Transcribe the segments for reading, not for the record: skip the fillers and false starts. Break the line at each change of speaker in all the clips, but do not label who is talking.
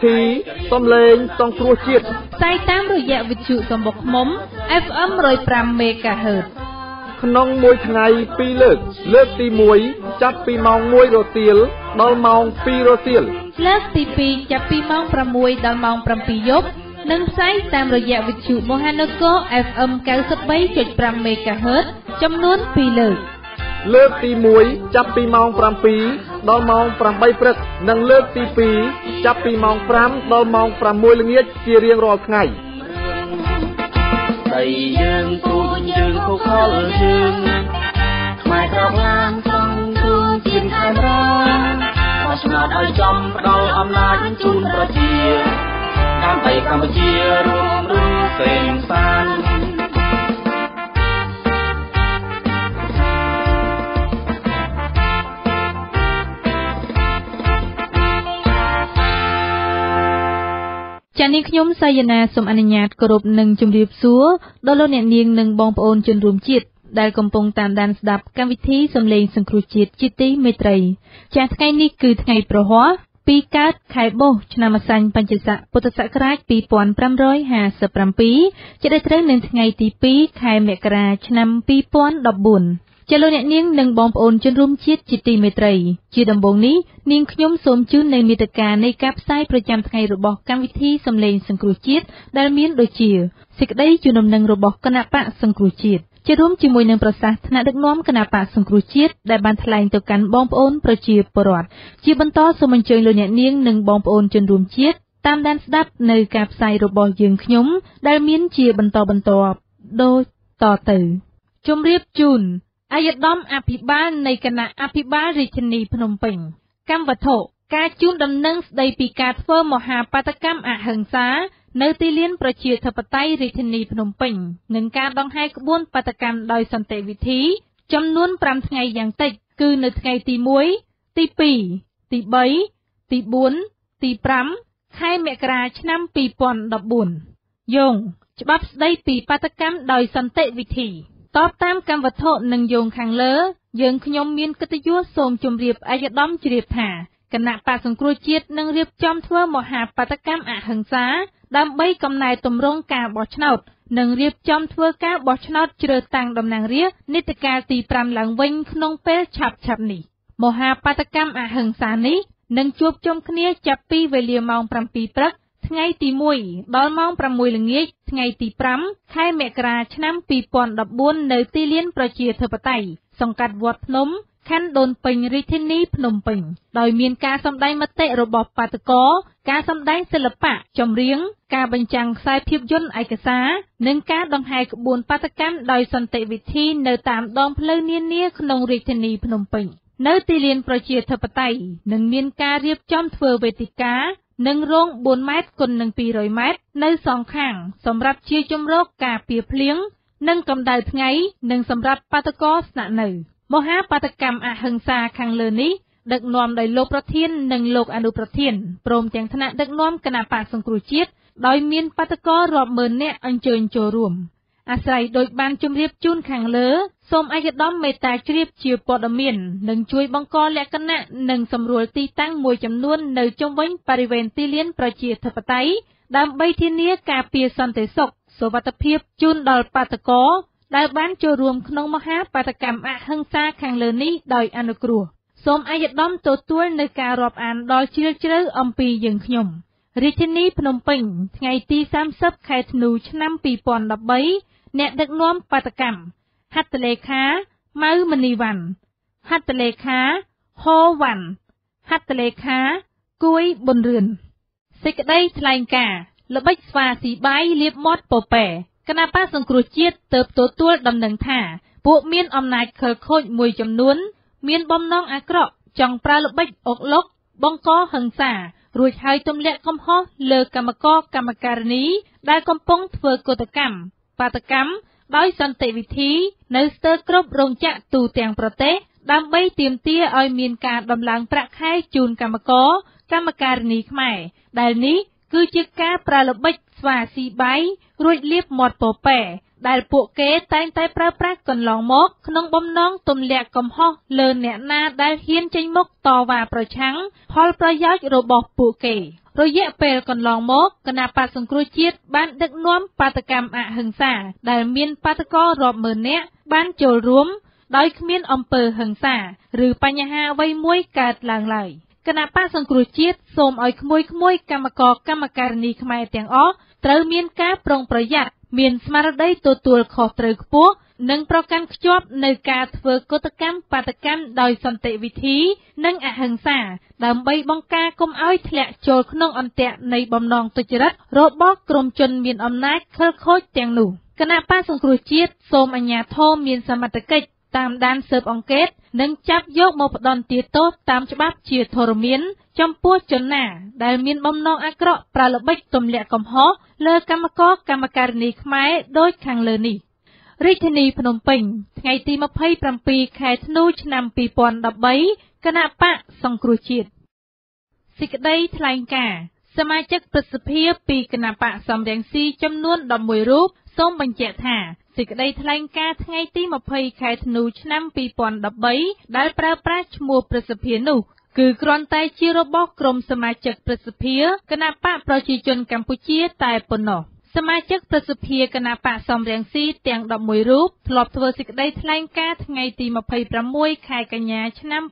ធីសំឡេងសង្គ្រោះជាតិ
ផ្សាយតាមរយៈវិទ្យុសំបុកឃ្មុំ FM 105 MHz
ក្នុងមួយថ្ងៃ2លើកលើកទី1ចាប់ពីម៉ោង1រសៀលដល់ម៉ោង2រសៀល
លើកទី2ចាប់ពីម៉ោង6ដល់ម៉ោង7យប់និងផ្សាយតាមរយៈវិទ្យុមហានគរ FM 93.5 MHz ចំនួន2លើក
លើកទី1ចាប់ពីម៉ោង7ដល់ម៉ោង8ព្រឹកនិងលើកទី2ចាប់ពីម៉ោង5ដល់ម៉ោង6ល្ងាចជារៀងរាល់ថ្ងៃ
តែយើងទូចយើងខុសខលយើងខ្មែរក្រឡានក្នុងទូជាខេមរាមកស្នាឲ្យចំផ្ដល់អំណាចជូនប្រជាដើម្បីកម្ពុជារួមរស់សេងសាន
ចា៎នាងខ្ញុំសាយណាសូមអនុញ្ញាតគោរពនិងជម្រាបសួរដល់លោកអ្នកនាងនិងបងប្អូនជនរួមជាតិដែលកំពុងតាមដានស្ដាប់កម្មវិធីសំឡេងសង្គ្រោះជាតិជាទីមេត្រីចា៎ថ្ងៃនេះគឺថ្ងៃប្រហ័ស2កើតខែបុស្សឆ្នាំអាសាញ់បញ្ញស័កពុទ្ធសករាជ2557ជាដែលត្រូវនៅថ្ងៃទី2ខែមករាឆ្នាំ2014ជាលោកអ្នកនាងនិងបងប្អូនជនរួមជាតិជាទីមេត្រីជាដំបូងនេះនាងខ្ញុំសូមជូននៅមេត្តានៃការផ្សាយប្រចាំថ្ងៃរបស់កម្មវិធីសំឡេងសង្គ្រោះជាតិដែលមានដូចជាសេចក្តីជូនដំណឹងរបស់គណៈបកសង្គ្រោះជាតិជារួមជាមួយនឹងប្រសាសន៍ថ្នាក់ដឹកនាំគណៈបកសង្គ្រោះជាតិដែលបានថ្លែងទៅកាន់បងប្អូនប្រជាពលរដ្ឋជាបន្តសូមអញ្ជើញលោកអ្នកនាងនិងបងប្អូនជនរួមជាតិតាមដានស្ដាប់នៅការផ្សាយរបស់យើងខ្ញុំដែលមានជាបន្តដូចតទៅជម្រាបជូនអាយដាមអភិបាលនៃគណៈអភិបាលរាជធានីភ្នំពេញកម្មវត្ថុការជូនដំណឹងស្ដីពីការធ្វើមហាបាតកម្មអហិង្សានៅទីលានប្រជាធិបតេយ្យរាជធានីភ្នំពេញនិងការដង្ហែក្បួនបាតកម្មដោយសន្តិវិធីចំនួន5ថ្ងៃយ៉ាងតិចគឺនៅថ្ងៃទី1ទី2ទី3ទី4ទី5ខែមករាឆ្នាំ2014យោងច្បាប់ស្ដីពីបាតកម្មដោយសន្តិវិធីតបតាមកម្មវត្ថុនិងយោងខាងលើយើងខ្ញុំមានកិត្តិយសសូមជម្រាបអាយដាមជ្រាបថាគណៈបកសង្គ្រោះជាតិនឹងរៀបចំធ្វើមហាបាតកម្មអហិង្សាដើម្បីកំណែទម្រង់ការបោះឆ្នោតនិងរៀបចំធ្វើការបោះឆ្នោតជ្រើសតាំងតំណាងរាស្ត្រនីតិកាលទី5ឡើងវិញក្នុងពេលឆាប់ៗនេះមហាបាតកម្មអហិង្សានេះនឹងជួបជុំគ្នាចាប់ពីវេលាម៉ោង7ព្រឹកថ្ងៃទី1ដល់ម៉ោង6ល្ងាចថ្ងៃទី5ខែមករាឆ្នាំ2014នៅទីលានប្រជាធិបតេយ្យសង្កាត់វត្តភ្នំខណ្ឌដូនពេញរាជធានីភ្នំពេញដោយមានការសម្ដែងមតិរបស់បាតុករការសម្ដែងសិល្បៈចម្រៀងការបញ្ចាំងខ្សែភាពយន្តឯកសារនិងការដង្ហែក្បួនបាតកម្មដោយសន្តិវិធីនៅតាមដងផ្លូវនានាក្នុងរាជធានីភ្នំពេញនៅទីលានប្រជាធិបតេយ្យនឹងមានការរៀបចំធ្វើវេទិកានិងរង4ម៉ែត្រគុណនឹង200ម៉ែត្រនៅសងខាងសម្រាប់ជាជម្រកការពារភ្លៀងនិងកម្ដៅថ្ងៃនិងសម្រាប់បាតុករស្នាក់នៅមហាបាតកម្មអហិង្សាខាងលើនេះដឹកនាំដោយលោកប្រធាននិងលោកអនុប្រធានព្រមទាំងថ្នាក់ដឹកនាំគណៈបកសង្គ្រោះជាតិដោយមានបាតុកររាប់ម៉ឺននាក់អញ្ជើញចូលរួមអាស្រ័យដោយបានជម្រាបជូនខាងលើសូមអាយដាមមេត្តាជ្រាបជាព័ត៌មាននិងជួយបង្កលក្ខណៈនិងសម្រួលទីតាំងមួយចំនួននៅជុំវិញបរិវេណទីលានប្រជាធិបតេយ្យដើម្បីធានាការពារសន្តិសុខសុវត្ថិភាពជូនដល់បាតុករដែលបានចូលរួមក្នុងមហាបាតកម្មអហិង្សាខាងលើនេះដោយអនុគ្រោះសូមអាយដាមទទួលនៅការរាប់អានដ៏ជ្រាលជ្រៅអំពីយើងខ្ញុំរាជធានីភ្នំពេញថ្ងៃទី30ខែធ្នូឆ្នាំ2013អ្នកដឹកនាំបាតកម្មហត្ថលេខាម៉ៅមនីវ៉ាន់ហត្ថលេខាហូវ៉ាន់ហត្ថលេខាគួយប៊ុនរឿនសេចក្តីថ្លែងការណ៍ល្បិចស្វាស៊ីបាយលៀបមាត់ពពែគណៈបកសង្គ្រោះជាតិទើបទទួលដំណឹងថាពួកមានអំណាចខិលខូចមួយចំនួនមានបំណងអាក្រក់ចង់ប្រើល្បិចអុកឡុកបង្កហិង្សារួចហើយទម្លាក់កំហុសលើគណៈកម្មការនីដែលកំពុងធ្វើកតកម្មបាតកម្មដោយសន្តិវិធីនៅស្ទើរគ្រប់រោងចក្រទូទាំងប្រទេសដើម្បីទាមទារឲ្យមានការដំឡើងប្រាក់ខែជូនកម្មការនីខ្មែរដែលនេះគឺជាការប្រើល្បិចស្វាស៊ីបាយរួចលាបមាត់ពពែដែលពួកគេតែងតែប្រើប្រាស់កន្លងមកក្នុងបំណងទម្លាក់កំហុសលើអ្នកណាដែលហ៊ានចេញមុខតវ៉ាប្រឆាំងផលប្រយោជន៍របស់ពួកគេរយៈពេលកន្លងមកគណបក្សសង្គ្រោះជាតិបានដឹកនាំបាតកម្មអហិង្សាដែលមានបាតកោរាប់ម៉ឺននាក់បានចូលរួមដោយគ្មានអំពើហិង្សាឬបញ្ហាអ្វីមួយកើតឡើងឡើយគណបក្សសង្គ្រោះជាតិសូមឲ្យក្មួយៗកម្មករកម្មការិនីខ្មែរទាំងអស់ត្រូវមានការប្រុងប្រយ័ត្នមានស្មារតីទទួលខុសត្រូវខ្ពស់និងប្រកាន់ខ្ជាប់នៅការធ្វើកតកម្មបាតកម្មដោយសន្តិវិធីនិងអហិង្សាដើម្បីបង្ការកុំឲ្យធ្លាក់ចូលក្នុងអន្ទាក់នៃបំណងទុច្ចរិតរបស់ក្រុមជនមានអំណាចខិលខូចទាំងនោះគណបក្សសង្គ្រោះជាតិសូមអាជ្ញាធរមានសមត្ថកិច្ចតាមដានស៊ើបអង្កេតនិងចាប់យកមកផ្ដន្ទាទោសតាមច្បាប់ជាធរមានចំពោះជនណាដែលមានបំណងអាក្រក់ប្រើល្បិចទម្លាក់កំហុសលើកម្មករកម្មការិនីខ្មែរដូចខាងលើនេះរាជធានីភ្នំពេញថ្ងៃទី27ខែធ្នូឆ្នាំ2013គណបក្សសង្គ្រោះជាតិសេចក្តីថ្លែងការណ៍សមាជិកព្រឹទ្ធសភាពីគណបក្សសំរងស៊ីចំនួន11រូបសូមបញ្ជាក់ថាសេចក្តីថ្លែងការណ៍ថ្ងៃទី20ខែធ្នូឆ្នាំ2013ដែលប្រើប្រាស់ឈ្មោះព្រឹទ្ធសភានោះគឺគ្រាន់តែជារបស់ក្រុមសមាជិកព្រឹទ្ធសភាគណបក្សប្រជាជនកម្ពុជាតែប៉ុណ្ណោះសមាជិកព្រឹទ្ធសភាគណបក្សសំរងស៊ីទាំង11រូបធ្លាប់ធ្វើសេចក្តីថ្លែងការណ៍ថ្ងៃទី26ខែកញ្ញាឆ្នាំ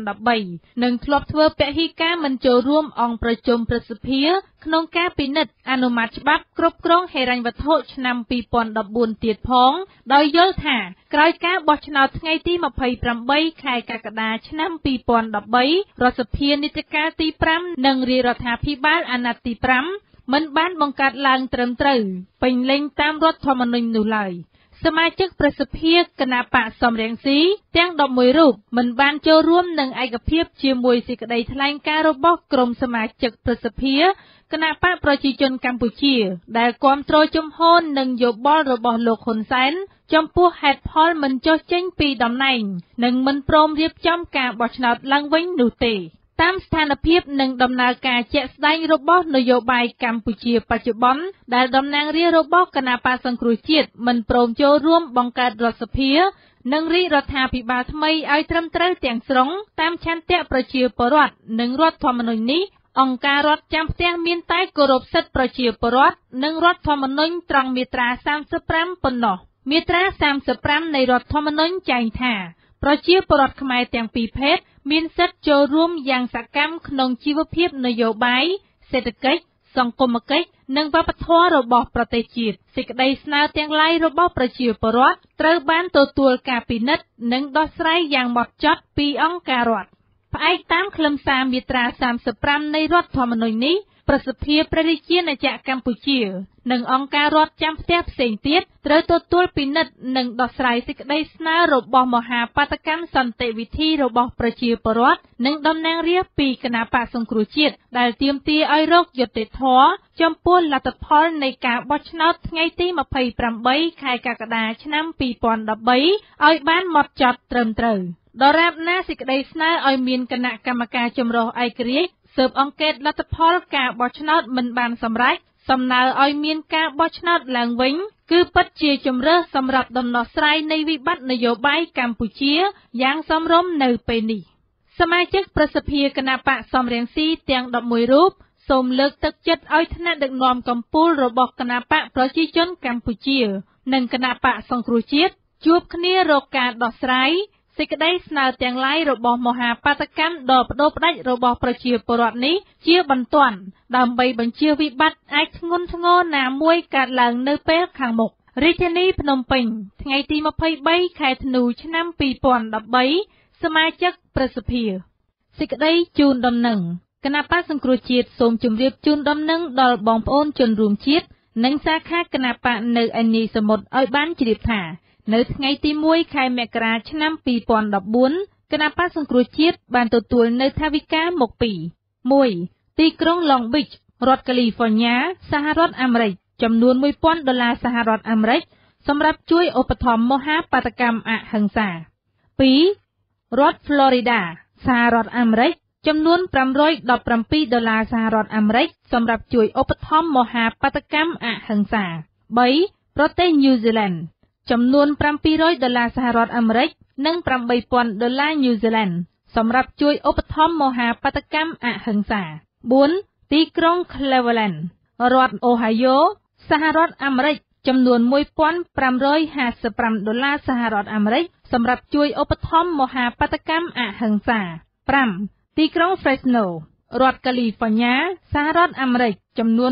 2013និងធ្លាប់ធ្វើពហិការមិនចូលរួមអង្គប្រជុំព្រឹទ្ធសភាក្នុងការពិនិត្យអនុម័តច្បាប់គ្រប់គ្រងហិរញ្ញវត្ថុឆ្នាំ2014ទៀតផងដោយយល់ថាក្រោយការបោះឆ្នោតថ្ងៃទី28ខែកក្កដាឆ្នាំ2013រដ្ឋសភានីតិកាលទី5និងរាជរដ្ឋាភិបាលអាណត្តិទី5មិនបានបង្កើតឡើងត្រឹមត្រូវពេញលេញតាមរដ្ឋធម្មនុញ្ញនោះឡើយសមាជិកព្រឹទ្ធសភាគណបក្សសំរងស៊ីទាំង11រូបមិនបានចូលរួមនឹងឯកភាពជាមួយសេចក្តីថ្លែងការណ៍របស់ក្រុមសមាជិកព្រឹទ្ធសភាគណបក្សប្រជាជនកម្ពុជាដែលគាំទ្រជំហរនិងយោបល់របស់លោកហ៊ុនសែនចំពោះហេតុផលមិនចុះចេញពីតំណែងនិងមិនព្រមរៀបចំការបោះឆ្នោតឡើងវិញនោះទេតាមស្ថានភាពនិងដំណើរការជាក់ស្ដែងរបស់នយោបាយកម្ពុជាបច្ចុប្បន្នដែលតំណាងរាស្ត្ររបស់គណបក្សសង្គ្រោះជាតិមិនព្រមចូលរួមបង្កើតរដ្ឋសភានិងរាជរដ្ឋាភិបាលថ្មីឲ្យត្រឹមត្រូវទាំងស្រុងតាមឆន្ទៈប្រជាពលរដ្ឋនិងរដ្ឋធម្មនុញ្ញនេះអង្គការរដ្ឋចាំផ្ទះមានតែគោរពសិទ្ធិប្រជាពលរដ្ឋនិងរដ្ឋធម្មនុញ្ញត្រង់មាត្រា35ប៉ុណ្ណោះមាត្រា35នៃរដ្ឋធម្មនុញ្ញចែងថាប្រជាពលរដ្ឋខ្មែរទាំងពីរភេទមានសិទ្ធិចូលរួមយ៉ាងសកម្មក្នុងជីវភាពនយោបាយសេដ្ឋកិច្ចសង្គមគិច្ចនិងវប្បធម៌របស់ប្រទេសជាតិសេចក្តីស្នើទាំងឡាយរបស់ប្រជាពលរដ្ឋត្រូវបានទទួលការពិនិត្យនិងដោះស្រាយយ៉ាងហ្មត់ចត់ពីអង្គការរដ្ឋផ្អែកតាមខ្លឹមសារមាត្រា35នៃរដ្ឋធម្មនុញ្ញនេះប្រសិទ្ធភាពព្រះរាជាណាចក្រកម្ពុជានិងអង្គការរដ្ឋចាំផ្ទះផ្សេងទៀតត្រូវទទួលពិនិត្យនិងដោះស្រាយសេចក្តីស្នើរបស់មហាបាតកម្មសន្តិវិធីរបស់ប្រជាពលរដ្ឋនិងតំណាងរាស្ត្រពីគណបក្សសង្គ្រោះជាតិដែលទាមទារឲ្យរកយុត្តិធម៌ចំពោះលទ្ធផលនៃការបោះឆ្នោតថ្ងៃទី28ខែកក្កដាឆ្នាំ2013ឲ្យបានហ្មត់ចត់ត្រឹមត្រូវដរាបណាសេចក្តីស្នើឲ្យមានគណៈកម្មការចម្រុះឯករាជ្យស៊ើបអង្កេតលទ្ធផលការបោះឆ្នោតមិនបានសម្រេចសំណើឲ្យមានការបោះឆ្នោតឡើងវិញគឺពិតជាជម្រើសសម្រាប់ដំណោះស្រាយនៃវិបត្តិនយោបាយកម្ពុជាយ៉ាងសមរម្យនៅពេលនេះសមាជិកព្រឹទ្ធសភាគណបក្សសំរងស៊ីទាំង11រូបសូមលើកទឹកចិត្តឲ្យថ្នាក់ដឹកនាំកម្ពុជារបស់គណបក្សប្រជាជនកម្ពុជានិងគណបក្សសង្គ្រោះជាតិជួបគ្នារកការដោះស្រាយសេចក្តីស្នើទាំងឡាយរបស់មហាបាតកម្មដ៏ផ្ដួលផ្ដាច់របស់ប្រជាពលរដ្ឋនេះជាបន្ទាន់ដើម្បីបញ្ជៀសវិបត្តិអាចធ្ងន់ធ្ងរណាមួយកើតឡើងនៅពេលខាងមុខរាជធានីភ្នំពេញថ្ងៃទី23ខែធ្នូឆ្នាំ2013សមាជិកព្រឹទ្ធសភាសេចក្តីជូនដំណឹងគណបក្សសង្គ្រោះជាតិសូមជម្រាបជូនដំណឹងដល់បងប្អូនជនរួមជាតិនិងសាខាគណបក្សនៅឯនីសមុទ្រឲ្យបានជ្រាបថានៅថ្ងៃទី1ខែមករាឆ្នាំ2014គណបក្សសង្គ្រោះជាតិបានទទួលនៅថវិកាមកពី 1. ទីក្រុង Long Beach រដ្ឋកាលីហ្វ័រញ៉ាសហរដ្ឋអាមេរិកចំនួន$1000សហរដ្ឋអាមេរិកសម្រាប់ជួយឧបត្ថម្ភមហាបាតកម្មអហិង្សា 2. រដ្ឋ Florida សហរដ្ឋអាមេរិកចំនួន$517សហរដ្ឋអាមេរិកសម្រាប់ជួយឧបត្ថម្ភមហាបាតកម្មអហិង្សា 3. ប្រទេស New Zealand ចំនួន$700សហរដ្ឋអាមេរិកនិង$8,000New Zealand សម្រាប់ជួយឧបត្ថម្ភមហាបាតុកម្មអហិង្សា 4. ទីក្រុង Cleveland រដ្ឋ Ohio សហរដ្ឋអាមេរិកចំនួន$1,555សហរដ្ឋអាមេរិកសម្រាប់ជួយឧបត្ថម្ភមហាបាតុកម្មអហិង្សា 5. ទីក្រុង Fresno រដ្ឋ California សហរដ្ឋអាមេរិកចំនួន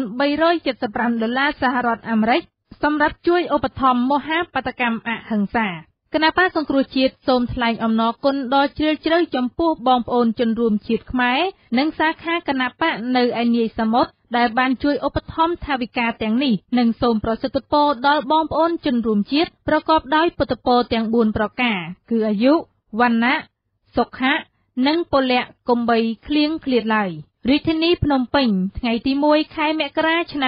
$375សហរដ្ឋអាមេរិកសម្រាប់ជួយឧបត្ថម្ភមហាបាតុកម្មអហិង្សាគណៈបក្សសង្គ្រោះជាតិសូមថ្លែងអំណរគុណដ៏ជ្រាលជ្រៅចំពោះបងប្អូនជនរួមជាតិខ្មែរនិងសាខាគណៈបកនៅឯនាយសមុទ្រដែលបានជួយឧបត្ថម្ភថវិកាទាំងនេះនិងសូមប្រសិទ្ធពរដល់បងប្អូនជនរួមជាតិប្រកបដោយពុទ្ធពរទាំង4ប្រការគឺអាយុវណ្ណៈសុខៈនិងពលៈកុំបីឃ្លៀងឃ្លាតឡើយរាជធានីភ្នំពេញថ្ងៃទី1ខែមករាឆ្នាំ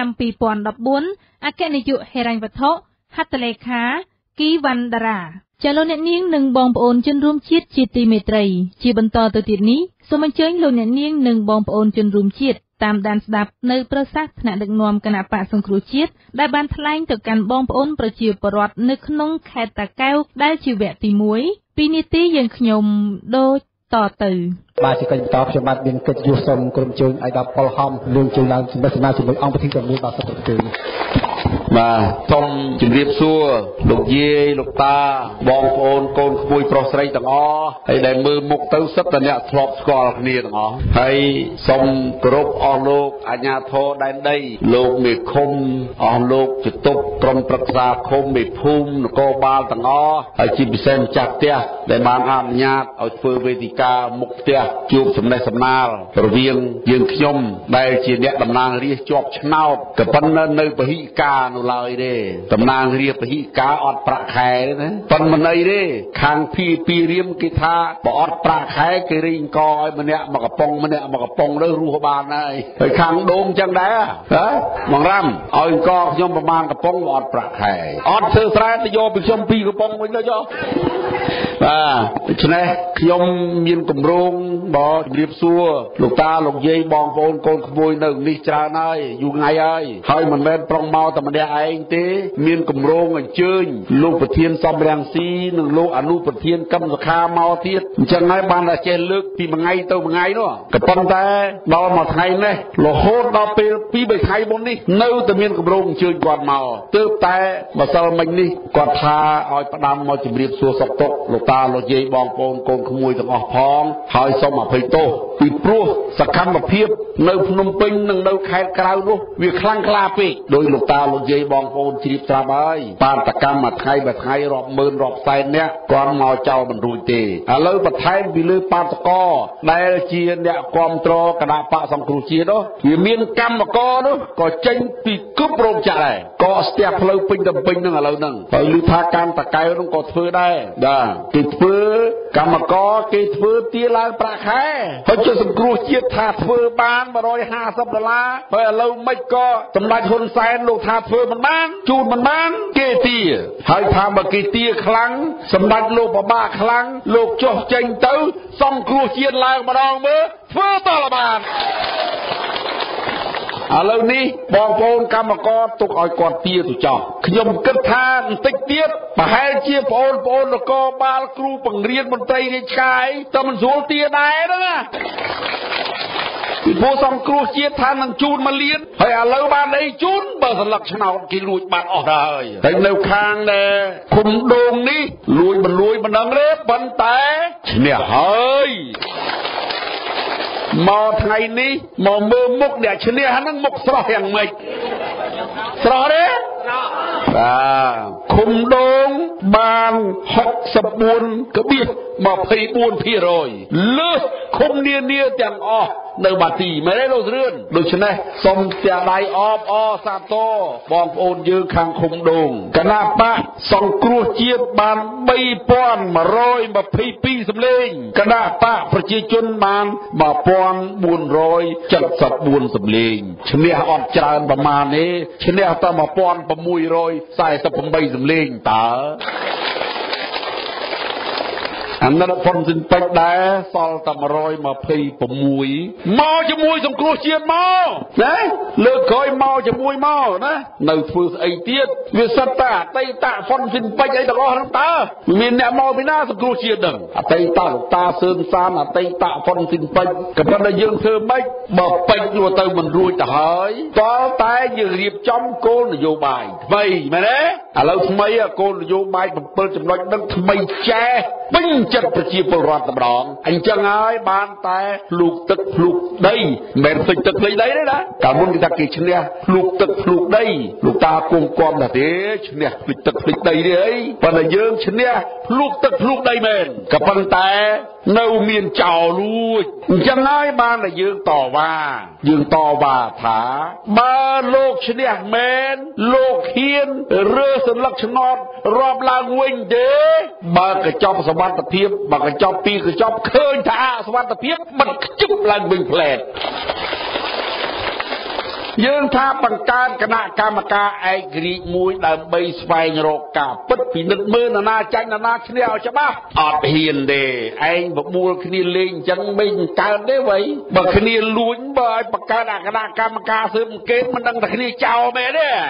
2014អគ្គនាយកហិរញ្ញវត្ថុហត្ថលេខាគីវណ្ណតារាចាលោកអ្នកនាងនិងបងប្អូនជនរួមជាតិជាទីមេត្រីជាបន្តទៅទៀតនេះសូមអញ្ជើញលោកអ្នកនាងនិងបងប្អូនជនរួមជាតិតាមដានស្ដាប់នៅប្រសាសន៍ថ្នាក់ដឹកនាំគណៈបក្សសង្គ្រោះជាតិដែលបានថ្លែងទៅកាន់បងប្អូនប្រជាពលរដ្ឋនៅក្នុងខេត្តតាកែវដែលជាវគ្គទី1ពីនីតិយើងខ្ញុំដូចតទៅ
បាទជាកិច្ចបន្តខ្ញុំបាទមានកិត្តិយសសូមក្រុមជើងឲ្យដល់ពលហំលើកជើងឡើងសម្រាប់សមាជិកអង្គប្រធានជំនួយដល់សត្វគឺ
បាទសូមជម្រាបសួរលោកយាយលោកតាបងប្អូនកូនក្មួយប្រុសស្រីទាំងអស់ហើយដែលមើលមុខទៅសិតតែអ្នកធ្លាប់ស្គាល់គ្នាទាំងអស់ហើយសូមគោរពអស់លោកអាជ្ញាធរដែនដីលោកមេឃុំអស់លោកចតុបក្រុមប្រឹក្សាឃុំមេភូមិនគរបាលទាំងអស់ហើយជាពិសេសម្ចាស់ផ្ទះដែលបានអនុញ្ញាតឲ្យធ្វើវេទិកាមុខផ្ទះជួបចំណេះសំណាលរវាងយើងខ្ញុំដែលជាអ្នកតំណាងរាស្ត្រជាប់ឆ្នោតក៏ប៉ុន្តែនៅពហិការនៅឡើយទេតំណាងរាស្ត្រពហិការអត់ប្រាក់ខែទេណាប៉ុន្តែមិនអីទេខាងពីរៀមគេថាបើអត់ប្រាក់ខែគេរីងកឲ្យម្នាក់មកកំប៉ុងម្នាក់មកកំប៉ុងទៅរស់បានហើយខាងដូងចឹងដែរហ៎បងរ៉ាំឲ្យកខ្ញុំប្រមាណកំប៉ុងអត់ប្រាក់ខែអត់ធ្វើស្រែទៅយកពីខ្ញុំ2កំប៉ុងវិញទៅយកបាទដូច្នេះខ្ញុំមានគម្រោងបងជម្រាបសួរលោកតាលោកយាយបងប្អូនកូនក្មួយនៅនេះច្រើនហើយយូរថ្ងៃហើយមិនមែនប្រុងមកតែម្នាក់ឯងទេមានគម្រោងអញ្ជើញលោកប្រធានសំរាំងស៊ីនិងលោកអនុប្រធានកម្មសខាមកទៀតអញ្ចឹងហើយបានតែចេះលើកពីមួយថ្ងៃទៅមួយថ្ងៃនោះក៏ប៉ុន្តែដល់មួយថ្ងៃនេះរហូតដល់ពេល2-3ថ្ងៃមុននេះនៅតែមានគម្រោងអញ្ជើញគាត់មកទើបតែម្សិលមិញនេះគាត់ថាឲ្យផ្ដាំមកជម្រាបសួរសុខទុក្ខលោកតាលោកយាយបងប្អូនកូនក្មួយទាំងអស់ផងហើយសូមអភ័យទោសពីព្រោះសកម្មភាពនៅភ្នំពេញនិងនៅខេត្តក្រៅនោះវាខ្លាំងក្លាពេកដោយលោកតាលោកយាយបងប្អូនជ្រាបស្រាប់ហើយបាតកម្មមួយថ្ងៃមួយថ្ងៃរាប់ម៉ឺនរាប់សែននាក់គាត់មកចោលមិនរួចទេឥឡូវបន្ថែមពីលើបាតកោដែលជាអ្នកគ្រប់គ្រងគណៈបកសង្គ្រោះជាតិនោះវាមានកម្មករនោះក៏ចេញពីគ្រប់រោងចក្រដែរក៏ស្ទះផ្លូវពេញទៅពេញនឹងឥឡូវហ្នឹងហើយឮថាកម្មតកែវនោះក៏ធ្វើដែរបាទគេធ្វើកម្មករគេធ្វើទារឡើងប្រាក់ខែហើយជួយសង្គ្រោះជាតិថាធ្វើបាន$150ហើយឥឡូវមិនក៏សម្ដេចហ៊ុនសែនលោកថាធ្វើមិនបានជូនមិនបានគេទាហើយថាបើគេទាខ្លាំងសម្ដេចលោកបបាខ្លាំងលោកចុះចេញទៅសង្គ្រោះជាតិឡើងម្ដងមើលធ្វើតលបានឥឡូវនេះបងប្អូនកម្មករទុកឲ្យគាត់ទាទៅចោះខ្ញុំគិតថាបន្តិចទៀតប្រហែលជាបងប្អូននគរបាលគ្រូបង្រៀនមន្ត្រីរាជការតែមិនស្រួលទាដែរហ្នឹងណាពីព្រោះសង្គ្រោះជាតិថានឹងជូន1លានហើយឥឡូវបានអីជូនបើសន្លឹកឆ្នោតគេលួចបាត់អស់ហើយហើយនៅខាងដែរឃុំដូងនេះលួចមិនដឹងទេប៉ុន្តែឈ្នះហើយមកថ្ងៃនេះមកមើលមុខអ្នកឈ្នះហ្នឹងមុខស្រស់យ៉ាងម៉េចស្រស់ទេបាទឃុំដូងបាន64.24%លើសឃុំនានាទាំងអស់នៅបាទីមែនទេលោកស្រឿនដូច្នេះសូមស្ទះដៃអបអសាទរបងប្អូនយើងខាងឃុំដូងគណៈបកសង្គ្រោះជាតិបាន3122សម្លេងគណៈបកប្រជាជនបាន1474សម្លេងឈ្នះអត់ច្រើនប្រមាណទេឈ្នះតែ1648សម្លេងតើអាណិតផុនស៊ីនពេជ្រដែរសល់តែ126មកជាមួយសង្គ្រោះជាតិមកណាលើកក្រោយមកជាមួយមកណានៅធ្វើស្អីទៀតវាសិតតែអតីតផុនស៊ីនពេជ្រអីទាំងអស់ហ្នឹងតើមានអ្នកមកពីណាសង្គ្រោះជាតិហ្នឹងអតីតលោកតាសឿនសានអតីតផុនស៊ីនពេជ្រក៏ប៉ុន្តែយើងធ្វើម៉េចបើពេជ្រយកទៅមិនរួចទៅហើយតើតែយើងរៀបចំគោលនយោបាយថ្មីមែនទេឥឡូវថ្មីគោលនយោបាយ7ចំណុចហ្នឹងថ្មីចែពេញចិត្តប្រជាពលរដ្ឋតែម្ដងអញ្ចឹងហើយបានតែភ្លូកទឹកភ្លូកដីមិនមែនភ្លេចទឹកភ្លេចដីទេណាកាលមុនគេថាគេឈ្នះភ្លូកទឹកភ្លូកដីលោកតាគង់គំថាទេឈ្នះភ្លេចទឹកភ្លេចដីទេអីប៉ុន្តែយើងឈ្នះភ្លូកទឹកភ្លូកដីមែនក៏ប៉ុន្តែនៅមានចោលលួចអញ្ចឹងហើយបានតែយើងតវ៉ាថាបើលោកឈ្នះមែនលោកហ៊ានរើសន្លឹកឆ្នោតរាប់ឡើងវិញទេបើកញ្ចប់សវត្ថិភាពបើកញ្ចប់ពីកញ្ចប់ឃើញថាអសវត្ថិភាពមិនខ្ជិបឡើងវិញផ្លែតយើងថាបង្កើតគណៈកម្មការឯករាជ្យមួយដើម្បីស្វែងរកការពិតពិនិត្យមើលនរណាចាញ់នរណាឈ្នះឲ្យច្បាស់អត់ហ៊ានទេឯងបបួលគ្នាលេងអញ្ចឹងមិនកើតទេវ៉ៃបើគ្នាលួចបើឲ្យបង្កើតគណៈកម្មការស៊ើបអង្កេតមិនដឹងតែគ្នាចោលមែនទេ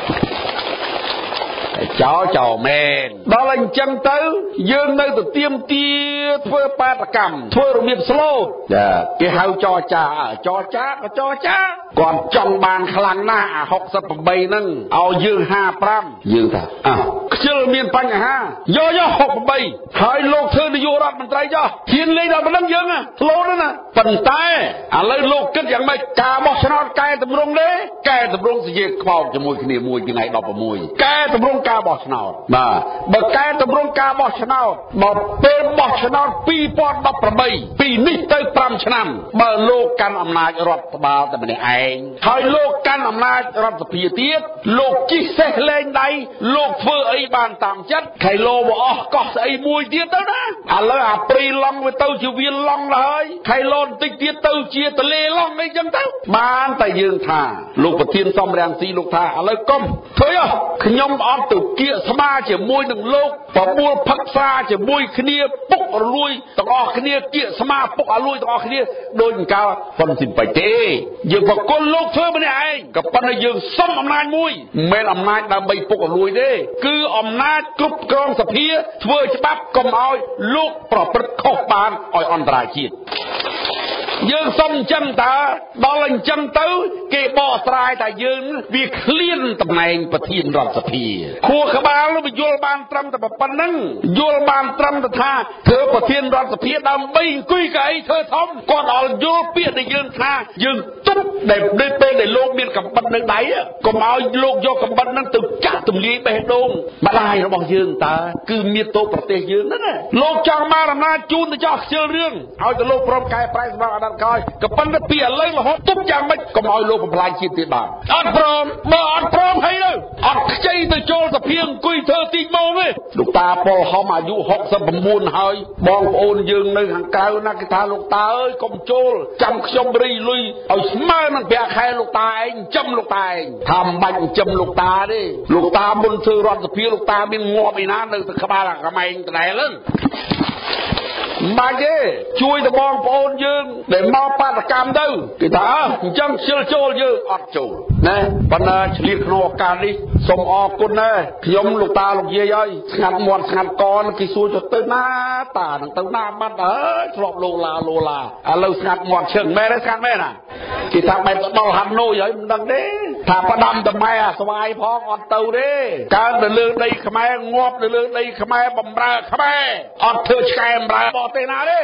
ចោលមែនដល់អញ្ចឹងទៅយើងនៅទៅទៀមទាធ្វើបាតកម្មធ្វើរបៀបស្លូតគេហៅចរចាក៏ចរចាគាត់ចង់បានខ្លាំងណាស់អា68ហ្នឹងឲ្យយើង55យើងថាខ្ជិលមានបញ្ហាយក68ហើយលោកធ្វើនាយករដ្ឋមន្ត្រីចុះហ៊ានលេងដល់ប៉ុណ្្នឹងយើងស្លូតណាប៉ុន្តែឥឡូវលោកគិតយ៉ាងម៉េចការបោះឆ្នោតកែតម្រង់ទេកែតម្រង់សេចក្ដីខ្វោកជាមួយគ្នាមួយថ្ងៃ16កែតម្រង់ការបោះឆ្នោតបាទបើកែតម្រង់ការបោះឆ្នោតបើពេលបោះឆ្នោត2018ពីនេះទៅ5ឆ្នាំបើលោកកាន់អំណាចរដ្ឋបាលតែម្នាក់ឯងហើយលោកកាន់អំណាចរដ្ឋសភាទៀតលោកជិះសេះលេងដៃលោកធ្វើអីបានតាមចិត្តខៃឡូបអស់កោះស្អីមួយទៀតទៅណាឥឡូវអាព្រីឡង់វាទៅជាវាឡង់ហើយខៃឡូបន្តិចទៀតទៅជាទលេឡង់អីចឹងទៅបានតែយើងថាលោកប្រធានសំរាំងស៊ីលោកថាឥឡូវកុំធ្វើខ្ញុំអត់ទៅគៀកស្មាជាមួយនឹងលោកបបួលផឹកស្រាជាមួយគ្នាពុករលួយទាំងអស់គ្នាគៀកស្មាពុកអលួយទាំងអស់គ្នាដូចកាលប៉ុនស៊ីមពេជ្រទេយើងបកគលលោកធ្វើម្នាក់ឯងក៏ប៉ុន្តែយើងសុំអំណាចមួយមិនមែនអំណាចដើម្បីពុកអលួយទេគឺអំណាចគ្រប់គ្រងសភាធ្វើច្បាប់កុំឲ្យលោកប្រព្រឹត្តខុសបានឲ្យអន្តរជាតិយើងសុំអញ្ចឹងតើដល់អញ្ចឹងទៅគេបកស្រាយថាយើងវាឃ្លានតំណែងប្រធានរដ្ឋសភាខួរក្បាលនោះវាយល់បានត្រឹមតែប៉ុណ្្នឹងយល់បានត្រឹមតែថាធ្វើប្រធានរដ្ឋសភាដើម្បីអង្គុយកៅអីធ្វើធំគាត់អល់យល់ពាក្យដែលយើងថាយើងទុកដែលពេលដែលលោកមានកំបិតនៅដៃកុំឲ្យលោកយកកំបិតហ្នឹងទៅចាក់ទម្លាយបេះដូងម្ដាយរបស់យើងតើគឺមានទោសប្រទេសយើងហ្នឹងណាលោកចង់មកអំណាចជូនទៅចោះខ្ជិលរឿងឲ្យទៅលោកព្រមកែប្រែសម្រាប់អាណត្តិក្រោយក៏ប៉ុន្តែពីឥឡូវរហូតទុកយ៉ាងម៉េចកុំឲ្យលោកបំផ្លាញជាតិទៀតបាទអត់ព្រមបើអត់ព្រមហើយទៅអត់ខ្ចីទៅចូលសភាអង្គុយធ្វើទីម៉ោងទេលោកតាប៉ុលហំអាយុ69ហើយបងប្អូនយើងនៅខាងក្រៅណាគេថាលោកតាអើយកុំចូលចាំខ្ញុំរីលុយឲ្យស្មើនឹងប្រាក់ខែលោកតាឯងចំលោកតាឯងថាមិនបាច់ចំលោកតាទេលោកតាមុនធ្វើរដ្ឋសភាលោកតាមានងាប់ឯណានៅទៅក្បាលអាកម៉ែងដដែលហ្នឹងមិនទេជួយទៅបងប្អូនយើងដែលមកបាតកម្មទៅគេថាអញ្ចឹងខ្ជិលចូលយើងអត់ចូលណាប៉ុន្តែឆ្លៀតក្នុងឱកាសនេះសូមអរគុណណាខ្ញុំលោកតាលោកយាយហើយស្ងាត់មាត់ស្ងាត់កគេសួរទៅណាតានឹងទៅណាបាត់ហើយធ្លាប់លោឡាឥឡូវស្ងាត់មាត់ឈឹងមែនទេស្ងាត់មែនណាគេថាបែបស្បល់ហាត់ណូយហើយមិនដឹងទេថាផ្ដាំតម៉ែអាស្វាយផងអត់ទៅទេកើតទៅលើដីខ្មែរងាប់ទៅលើដីខ្មែរបំរើខ្មែរអត់ធ្វើឆ្កែបំរើបរទេសណាទេ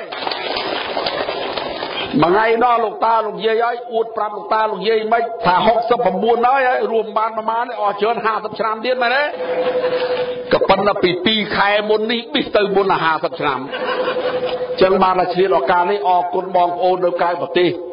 មួយថ្ងៃដល់លោកតាលោកយាយហើយអួតប្រាប់លោកតាលោកយាយមិនថា69ហើយរួមបានប្រមាណអស់ច្រើន50ឆ្នាំទៀតមែនទេក៏ប៉ុន្តែពី2ខែមុននេះបិទទៅមុន50ឆ្នាំចឹងបានតែឆ្លៀតឱកាសនេះអរគុណបងប្អូននៅក្រៅប្រទេស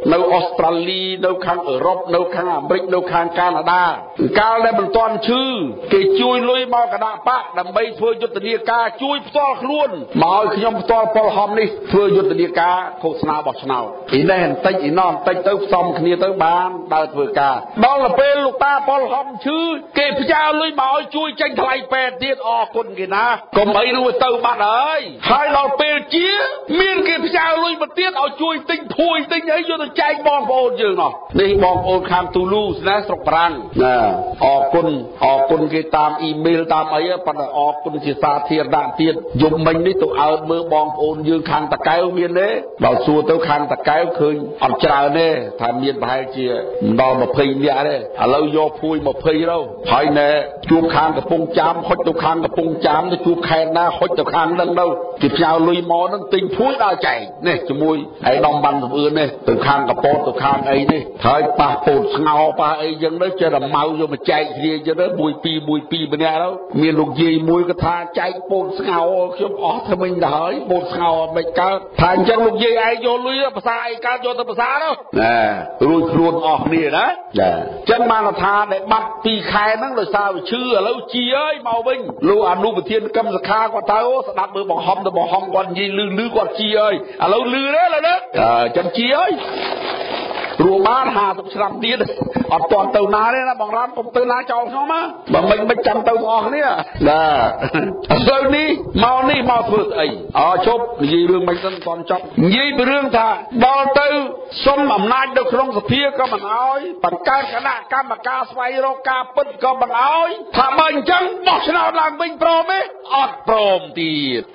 នៅអូស្ត្រាលីនៅខាងអឺរ៉ុបនៅខាងអាមេរិកនៅខាងកាណាដាកាលដែលមិនទាន់ឈឺគេជួយលុយមកគណៈបកដើម្បីធ្វើយុទ្ធនាការជួយផ្ទាល់ខ្លួនមកឲ្យខ្ញុំផ្ទាល់ពលហំនេះធ្វើយុទ្ធនាការឃោសនាបោះឆ្នោតអ៊ីនេះបន្តិចអ៊ីណោះបន្តិចទៅផ្សំគ្នាទៅបានដើរធ្វើការដល់ទៅពេលលោកតាពលហំឈឺគេផ្ញើលុយមកឲ្យជួយចេញថ្លៃពេទ្យទៀតអរគុណគេណាកុំអីនោះទៅបាត់ហើយដល់ពេលជាមានគេផ្ញើលុយមកទៀតឲ្យជួយទិញភួយទិញអីយកទៅចែកបងប្អូនយើងនោះនេះបងប្អូនខាងទូលូស្នេហ៍ស្រុកប្រាំងណាអរគុណគេតាមអ៊ីមែលតាមអីប៉ុន្តែអរគុណជាសាធារណៈទៀតយំមិញនេះទៅអើតមើលបងប្អូនយើងខាងតកែវមានទេដល់សួរទៅខាងតកែវឃើញអត់ច្រើនទេថាមានប្រហែលជាមិនដល់20នាក់ទេឥឡូវយកភួយ20ទៅហើយណែជួបខាងកំពង់ចាមហុចទៅខាងកំពង់ចាមទៅជួបខេត្តណាហុចទៅខាងហ្នឹងទៅគេផ្ញើលុយមកហ្នឹងទិញភួយដល់ចែកនេះជាមួយឯដំបានសំអឿននេះទៅខាងកពតទៅខាងអីនេះហើយប៉ះពោតស្ងោប៉ះអីចឹងទៅចេះតែម៉ៅយកមកចែកគ្នាចឹងទៅមួយពីរម្នាក់ទៅមានលោកយាយមួយក៏ថាចែកពោតស្ងោខ្ញុំអស់ទៅវិញទៅហើយពោតស្ងោអត់មិនកើតថាអញ្ចឹងលោកយាយឯងយកលុយភាសាអីកើតយកទៅភាសាទៅណារួចខ្លួនអស់គ្នាណាចាចឹងបានថាដែលបាត់2ខែហ្នឹងដោយសារវាឈឺឥឡូវជីអើយមកវិញលោកអនុប្រធានកម្មសខាគាត់ទៅស្ដាប់មើលបង្ហំទៅបង្ហំគាត់និយាយលឺគាត់ជីអើយឥឡូវលឺទេឥឡូវនេះចឹងជីអើយរួមបាន50ឆ្នាំទៀតអត់ទាន់ទៅណាទេណាបងរ៉ាំកុំទៅណាចោលខ្ញុំណាបើមិនចាំទៅទាំងអស់គ្នាណាឥឡូវនេះមកធ្វើស្អីជប់និយាយរឿងមិនមិនទាន់ចប់និយាយពីរឿងថាដល់ទៅសុំអំណាចនៅក្នុងសភាក៏មិនអោយបង្កើតគណៈកម្មការស្វែងរកការពិតក៏មិនអោយថាបើអញ្ចឹងបោះឆ្នោតឡើងវិញព្រមទេអត់ព្រមទៀត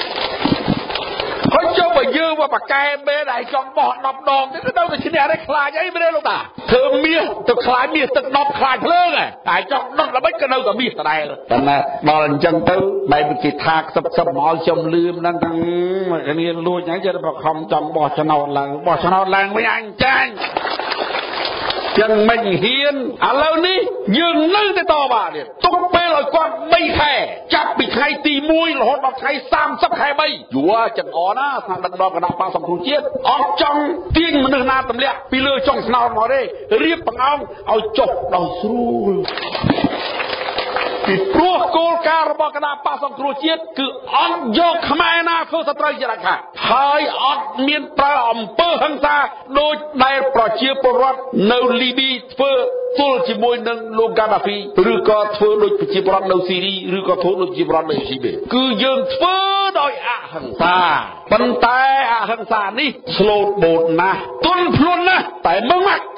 ហើយចុះបើយើងមកបកែមេដែលចង់បោះ10ដងទៀតទៅឈ្នះទេខ្លាចអីមែនទេលោកតាធ្វើមាសទៅខ្លាចមាសទឹក10ខ្លាចភ្លើងតែចង់ដុតល្បិចក៏នៅតែមាសដដែលតែដល់អញ្ចឹងទៅបែបគេថាខ្សឹបមកខ្ញុំលឿមហ្នឹងគ្នាលួចហ្នឹងចេះតែបខំចង់បោះឆ្នោតឡើងវិញអញចាញ់ចឹងមិនហ៊ានឥឡូវនេះយើងនៅតែតបទៀតទុកពេលឲ្យគាត់3ខែចាប់ពីថ្ងៃទី1រហូតដល់ថ្ងៃ30ខែ3យូរចឹងអណាស្នើដឹកនាំគណៈបកសង្គ្រោះជាតិអត់ចង់ទាញមនុស្សណាទម្លាក់ពីលើចុងស្នោតមកទេរៀបបង្អោងឲ្យចុះដោយស្រួលពីព្រោះគោលការណ៍របស់គណៈបកសង្គ្រោះជាតិគឺអត់យកខ្មែរណាធ្វើសត្រូវជាដាច់ខាតហើយអត់មានប្រើអំពើហិង្សាដូចដែលប្រជាពលរដ្ឋនៅលីប៊ីធ្វើទល់ជាមួយនឹងលោកកាដាហ្វីឬក៏ធ្វើដូចប្រជាពលរដ្ឋនៅស៊ីរីឬក៏ធ្វើដូចប្រជាពលរដ្ឋនៅអ៊ីស៊ីបេគឺយើងធ្វើដោយអហិង្សាប៉ុន្តែអហិង្សានេះស្លូតបូតណាស់ទន់ភ្លន់ណាស់តែមើងម៉ាត់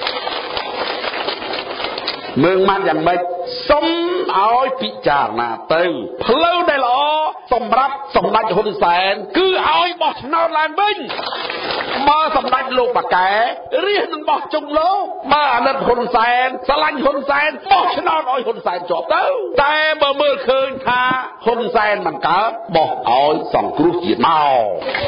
យ៉ាងម៉េចសុំឲ្យពិចារណាទៅផ្លូវដែលល្អសម្រាប់សម្ដេចហ៊ុនសែនគឺឲ្យបោះឆ្នោតឡើងវិញបើសម្ដេចលោកប៉ាកែរាជនឹងបោះជុំលោកបើអាណិតហ៊ុនសែនស្រឡាញ់ហ៊ុនសែនបោះឆ្នោតឲ្យហ៊ុនសែនជាប់ទៅតែបើមើលឃើញថាហ៊ុនសែនមិនកើតបោះឲ្យសង្គ្រោះជាតិមក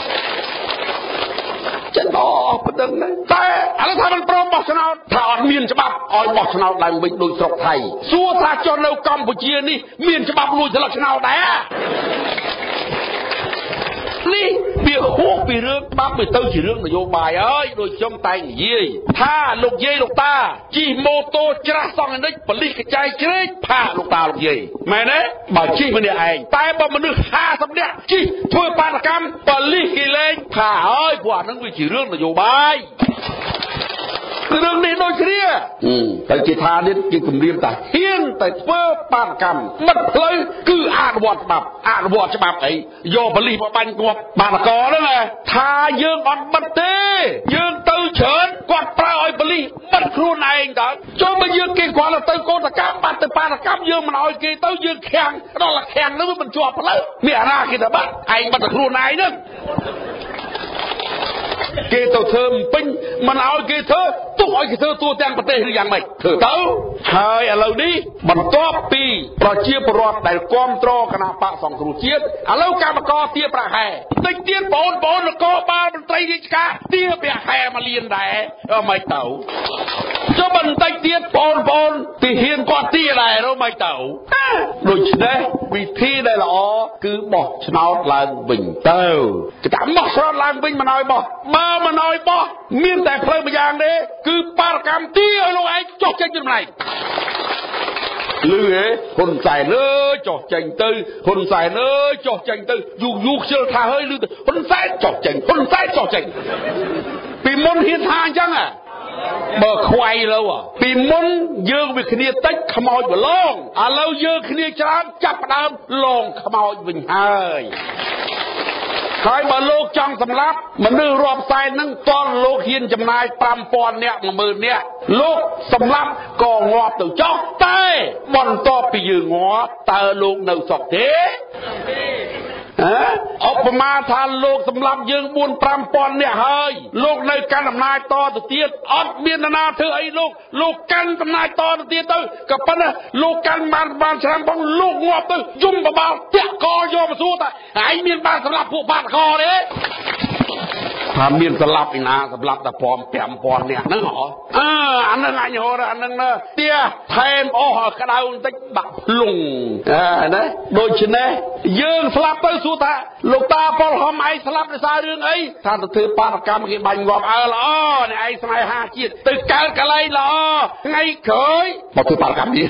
ចឹងអស់ប៉ុណ្្នឹងតែឥឡូវថាមិនព្រមបោះឆ្នោតថាអត់មានច្បាប់ឲ្យបោះឆ្នោតឡើងវិញដូចស្រុកថៃសួរថាចុះនៅកម្ពុជានេះមានច្បាប់លួចស្លឹកឆ្នោតដែរនេះវាហួសពីរឿងច្បាប់ទៅជារឿងនយោបាយហើយដូចខ្ញុំតែនិយាយថាលោកយាយលោកតាជិះម៉ូតូច្រាស់សងនិចប៉លិសកញ្ចែជ្រែកផាលោកតាលោកយាយមែនទេបើជិះម្នាក់ឯងតែបើមនុស្ស50នាក់ជិះធ្វើបាតកម្មប៉លិសគេលេងផាហើយព្រោះអានឹងវាជារឿងនយោបាយរឿងនេះដូចគ្នាតែគេថានេះគេគម្រាមតាហ៊ានតែធ្វើបាតកម្មបិទផ្លូវគឺអនុវត្តច្បាប់អីយកប៉លិសមកបាញ់គាត់បាតកោហ្នឹងថាយើងអត់បិទទេយើងទៅច្រើនគាត់ប្រើឲ្យប៉លិសបិទខ្លួនឯងតើចូលមកយើងគេគាត់ទៅកោតកម្មបាត់ទៅបាតកម្មយើងមិនឲ្យគេទៅយើងខាំងដល់តែខាំងហ្នឹងមិនជាប់ផ្លូវមានអាណាគេទៅបាត់ឯងបិទទៅខ្លួនឯងហ្នឹងគេទៅធ្វើពេញមិនឲ្យគេធ្វើទទុកឲ្យគេធ្វើទូទាំងប្រទេសឬយ៉ាងម៉េចធ្វើទៅហើយឥឡូវនេះបន្ទាប់ពីប្រជាពលរដ្ឋដែលគ្រប់គ្រងគណៈបកសង្គ្រោះជាតិឥឡូវកម្មករទាប្រហែតិចទៀតបងនគរបាលមន្ត្រីរាជការទាប្រហែមកលៀនដែរមិនទៅចុះបន្តិចទៀតបងទីហ៊ានគាត់ទាដែរមិនទៅដូច្នេះវិធីដែលល្អគឺបោះឆ្នោតឡើងវិញទៅគេថាបោះឆ្នោតឡើងវិញមិនឲ្យបោះបើមិនឲ្យបោះមានតែផ្លូវម្យ៉ាងទេគឺបារកម្មទាឲ្យលោកឯងចុះចេញពីម្នាក់លឺហ៎ហ៊ុនសែនអើយចុះចេញទៅហ៊ុនសែនអើយចុះចេញទៅយូរខ្ជិលថាហើយលឺទៅហ៊ុនសែនចុះចេញហ៊ុនសែនចុះចេញពីមុនហ៊ានថាអញ្ចឹងបើខ្វាយលើពីមុនយើងវាគ្នាតិចខ្មោចប្រឡងឥឡូវយើងគ្នាច្រើនចាប់ផ្ដើមឡងខ្មោចវិញហើយហើយបើលោកចង់សម្លាប់មនុស្សរាប់សែនហ្នឹងតលលោកហ៊ានចំណាយ 5,000 នាក់ 10000 នាក់លោកសម្លាប់ក៏ងាប់ទៅចោះតែបន្ទាប់ពីយើងងាប់តើលោកនៅសុខទេឧបមាថាលោកសម្លាប់យើង 4-5,000 នាក់ហើយលោកនៅកាន់អំណាចតទៅទៀតអត់មាននរណាធ្វើអីលោកកាន់អំណាចតទៅទៀតទៅក៏ប៉ុន្តែលោកកាន់បានឆ្នាំផងលោកងាប់ទៅយំបបាល់តាក់កយកមកសួរថាឯងមានបានសម្លាប់ពួកបាតកទេថាមានសម្លាប់ឯណាសម្លាប់តែ 5,000 នាក់ហ្នឹងហ៎អាហ្នឹងអញហៅអាហ្នឹងទាថែមអស់ក្តៅបន្តិចដាក់ភ្លុងណាដូច្នេះយើងស្លាប់ទៅសួរថាលោកតាប៉ុលហំឯងស្លាប់ដោយសាររឿងអីថាទៅធ្វើបាតកម្មគេបាញ់ងាប់ល្អនេះឯងស្នេហាជាតិទៅកើតកន្លែងល្អថ្ងៃក្រោយមកធ្វើបាតកម្មនេះ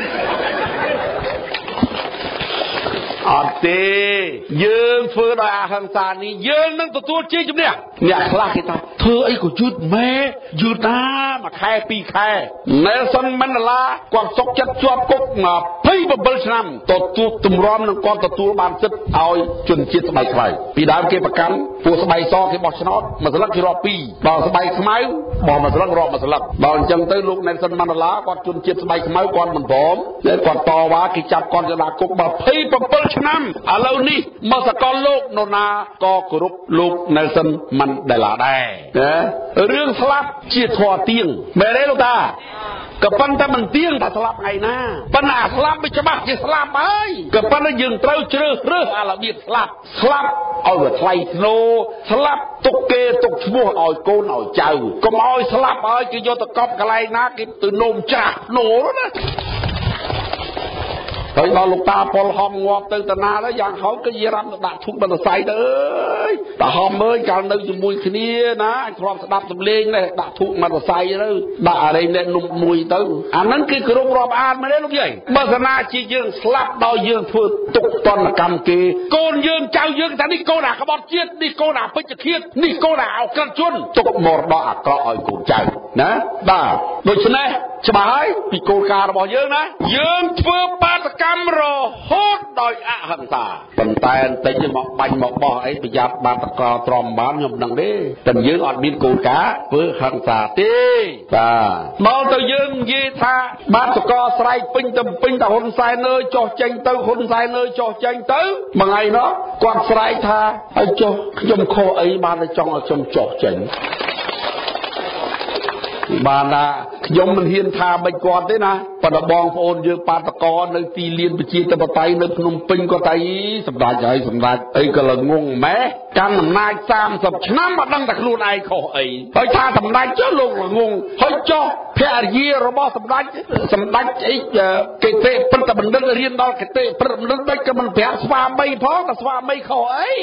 អត់ទេយើងធ្វើដោយអហិង្សានេះយើងនឹងទទួលជ័យជំនះអ្នកខ្លះគេថាធ្វើអីក៏យឺតម៉ែយឺតណាមួយខែ2ខែ Nelson Mandela គាត់សុកចិត្តជាប់គុក27 ឆ្នាំទទួលទម្រាំនឹងគាត់ទទួលបានសិទ្ធិឲ្យជនជាតិស្បែកខ្មៅពីដើមគេប្រកាន់ពួកស្បែកសគេបោះឆ្នោតមួយស្លឹកគេរាប់2ដល់ស្បែកខ្មៅបោះមួយស្លឹករាប់មួយស្លឹកដល់អញ្ចឹងទៅលោក Nelson Mandela គាត់ជនជាតិស្បែកខ្មៅគាត់មិនព្រមគាត់តវ៉ាគេចាប់គាត់ទៅដាក់គុក27 ឆ្នាំឥឡូវនេះមកសកលលោកនរណាក៏គោរពលោក Nelson Mandela ដែររឿងស្លាប់ជាធម៌ទៀងមែនទេលោកតាក៏ប៉ុន្តែមិនទៀងថាស្លាប់ថ្ងៃណាប៉ុន្តែអាស្លាប់វាច្បាស់ជាស្លាប់ហើយក៏ប៉ុន្តែយើងត្រូវជ្រើសរើសអារបៀបស្លាប់ឲ្យវាថ្លៃថ្នូរស្លាប់ទុកគេទុកឈ្មោះឲ្យកូនឲ្យចៅកុំឲ្យស្លាប់ហើយគេយកទៅកប់កន្លែងណាគេទៅនោមច្រាស់ណូណាហើយដល់លោកតាប៉ុលហំងាប់ទៅតាណាទៅយ៉ាងហោចក៏យារ៉ាំទៅដាក់ធុកបន្ទស័យទៅអើយតាហំអើយកាលនៅជាមួយគ្នាណាអញធ្លាប់ស្ដាប់សំឡេងនេះដាក់ធុកបន្ទស័យទៅដាក់អរិញនេះនំមួយទៅអាហ្នឹងគឺគ្រប់រាប់អានមែនទេលោកយាយបើសិនណាជាយើងស្លាប់ដោយយើងធ្វើទុកតនកម្មគេកូនយើងចៅយើងថានេះកូនអាក្បត់ជាតិនេះកូនអាពេជ្ជឃាតនេះកូនអាអក្រិតជនទុកមរតកអាក្រក់ឲ្យកូនចៅណាបាទដូច្នេះច្បាស់ហើយពីគោលការណ៍របស់យើងណាយើងធ្វើបាតកម្មរហូតដោយអហិង្សាប៉ុន្តែបន្តិចមកបាញ់មកបោះអីប្រយ័ត្នបាតកលទ្រាំបានខ្ញុំដឹងទេតែយើងអត់មានគោលការណ៍ធ្វើហិង្សាទេបាទមកទៅយើងនិយាយថាបាតកលស្រែកពេញទៅពេញតែហ៊ុនសែនអើយចោះចេញទៅហ៊ុនសែនអើយចោះចេញទៅមួយថ្ងៃនោះគាត់ស្រែកថាឲ្យចោះខ្ញុំខុសអីបានតែចង់ឲ្យខ្ញុំចោះចេញបានថាខ្ញុំមិនហ៊ានថាមិនគាត់ទេណាប៉ុន្តែបងប្អូនយើងបាតកោនៅទីលានប្រជាធិបតេយ្យនៅភ្នំពេញគាត់ថាសម្ដេចហើយសម្ដេចអីក៏ល្ងងម៉ែកាន់អំណាច30ឆ្នាំមិនដឹងតែខ្លួនឯងខុសអីហើយថាសម្ដេចចុះលោកល្ងងហើយចុះភរិយារបស់សម្ដេចអីកេតិព្រឹទ្ធបណ្ឌិតរៀនដល់កេតិព្រឹទ្ធបណ្ឌិតដូចក៏មិនប្រាប់ស្វាមីផងតែស្វាមីខុសអី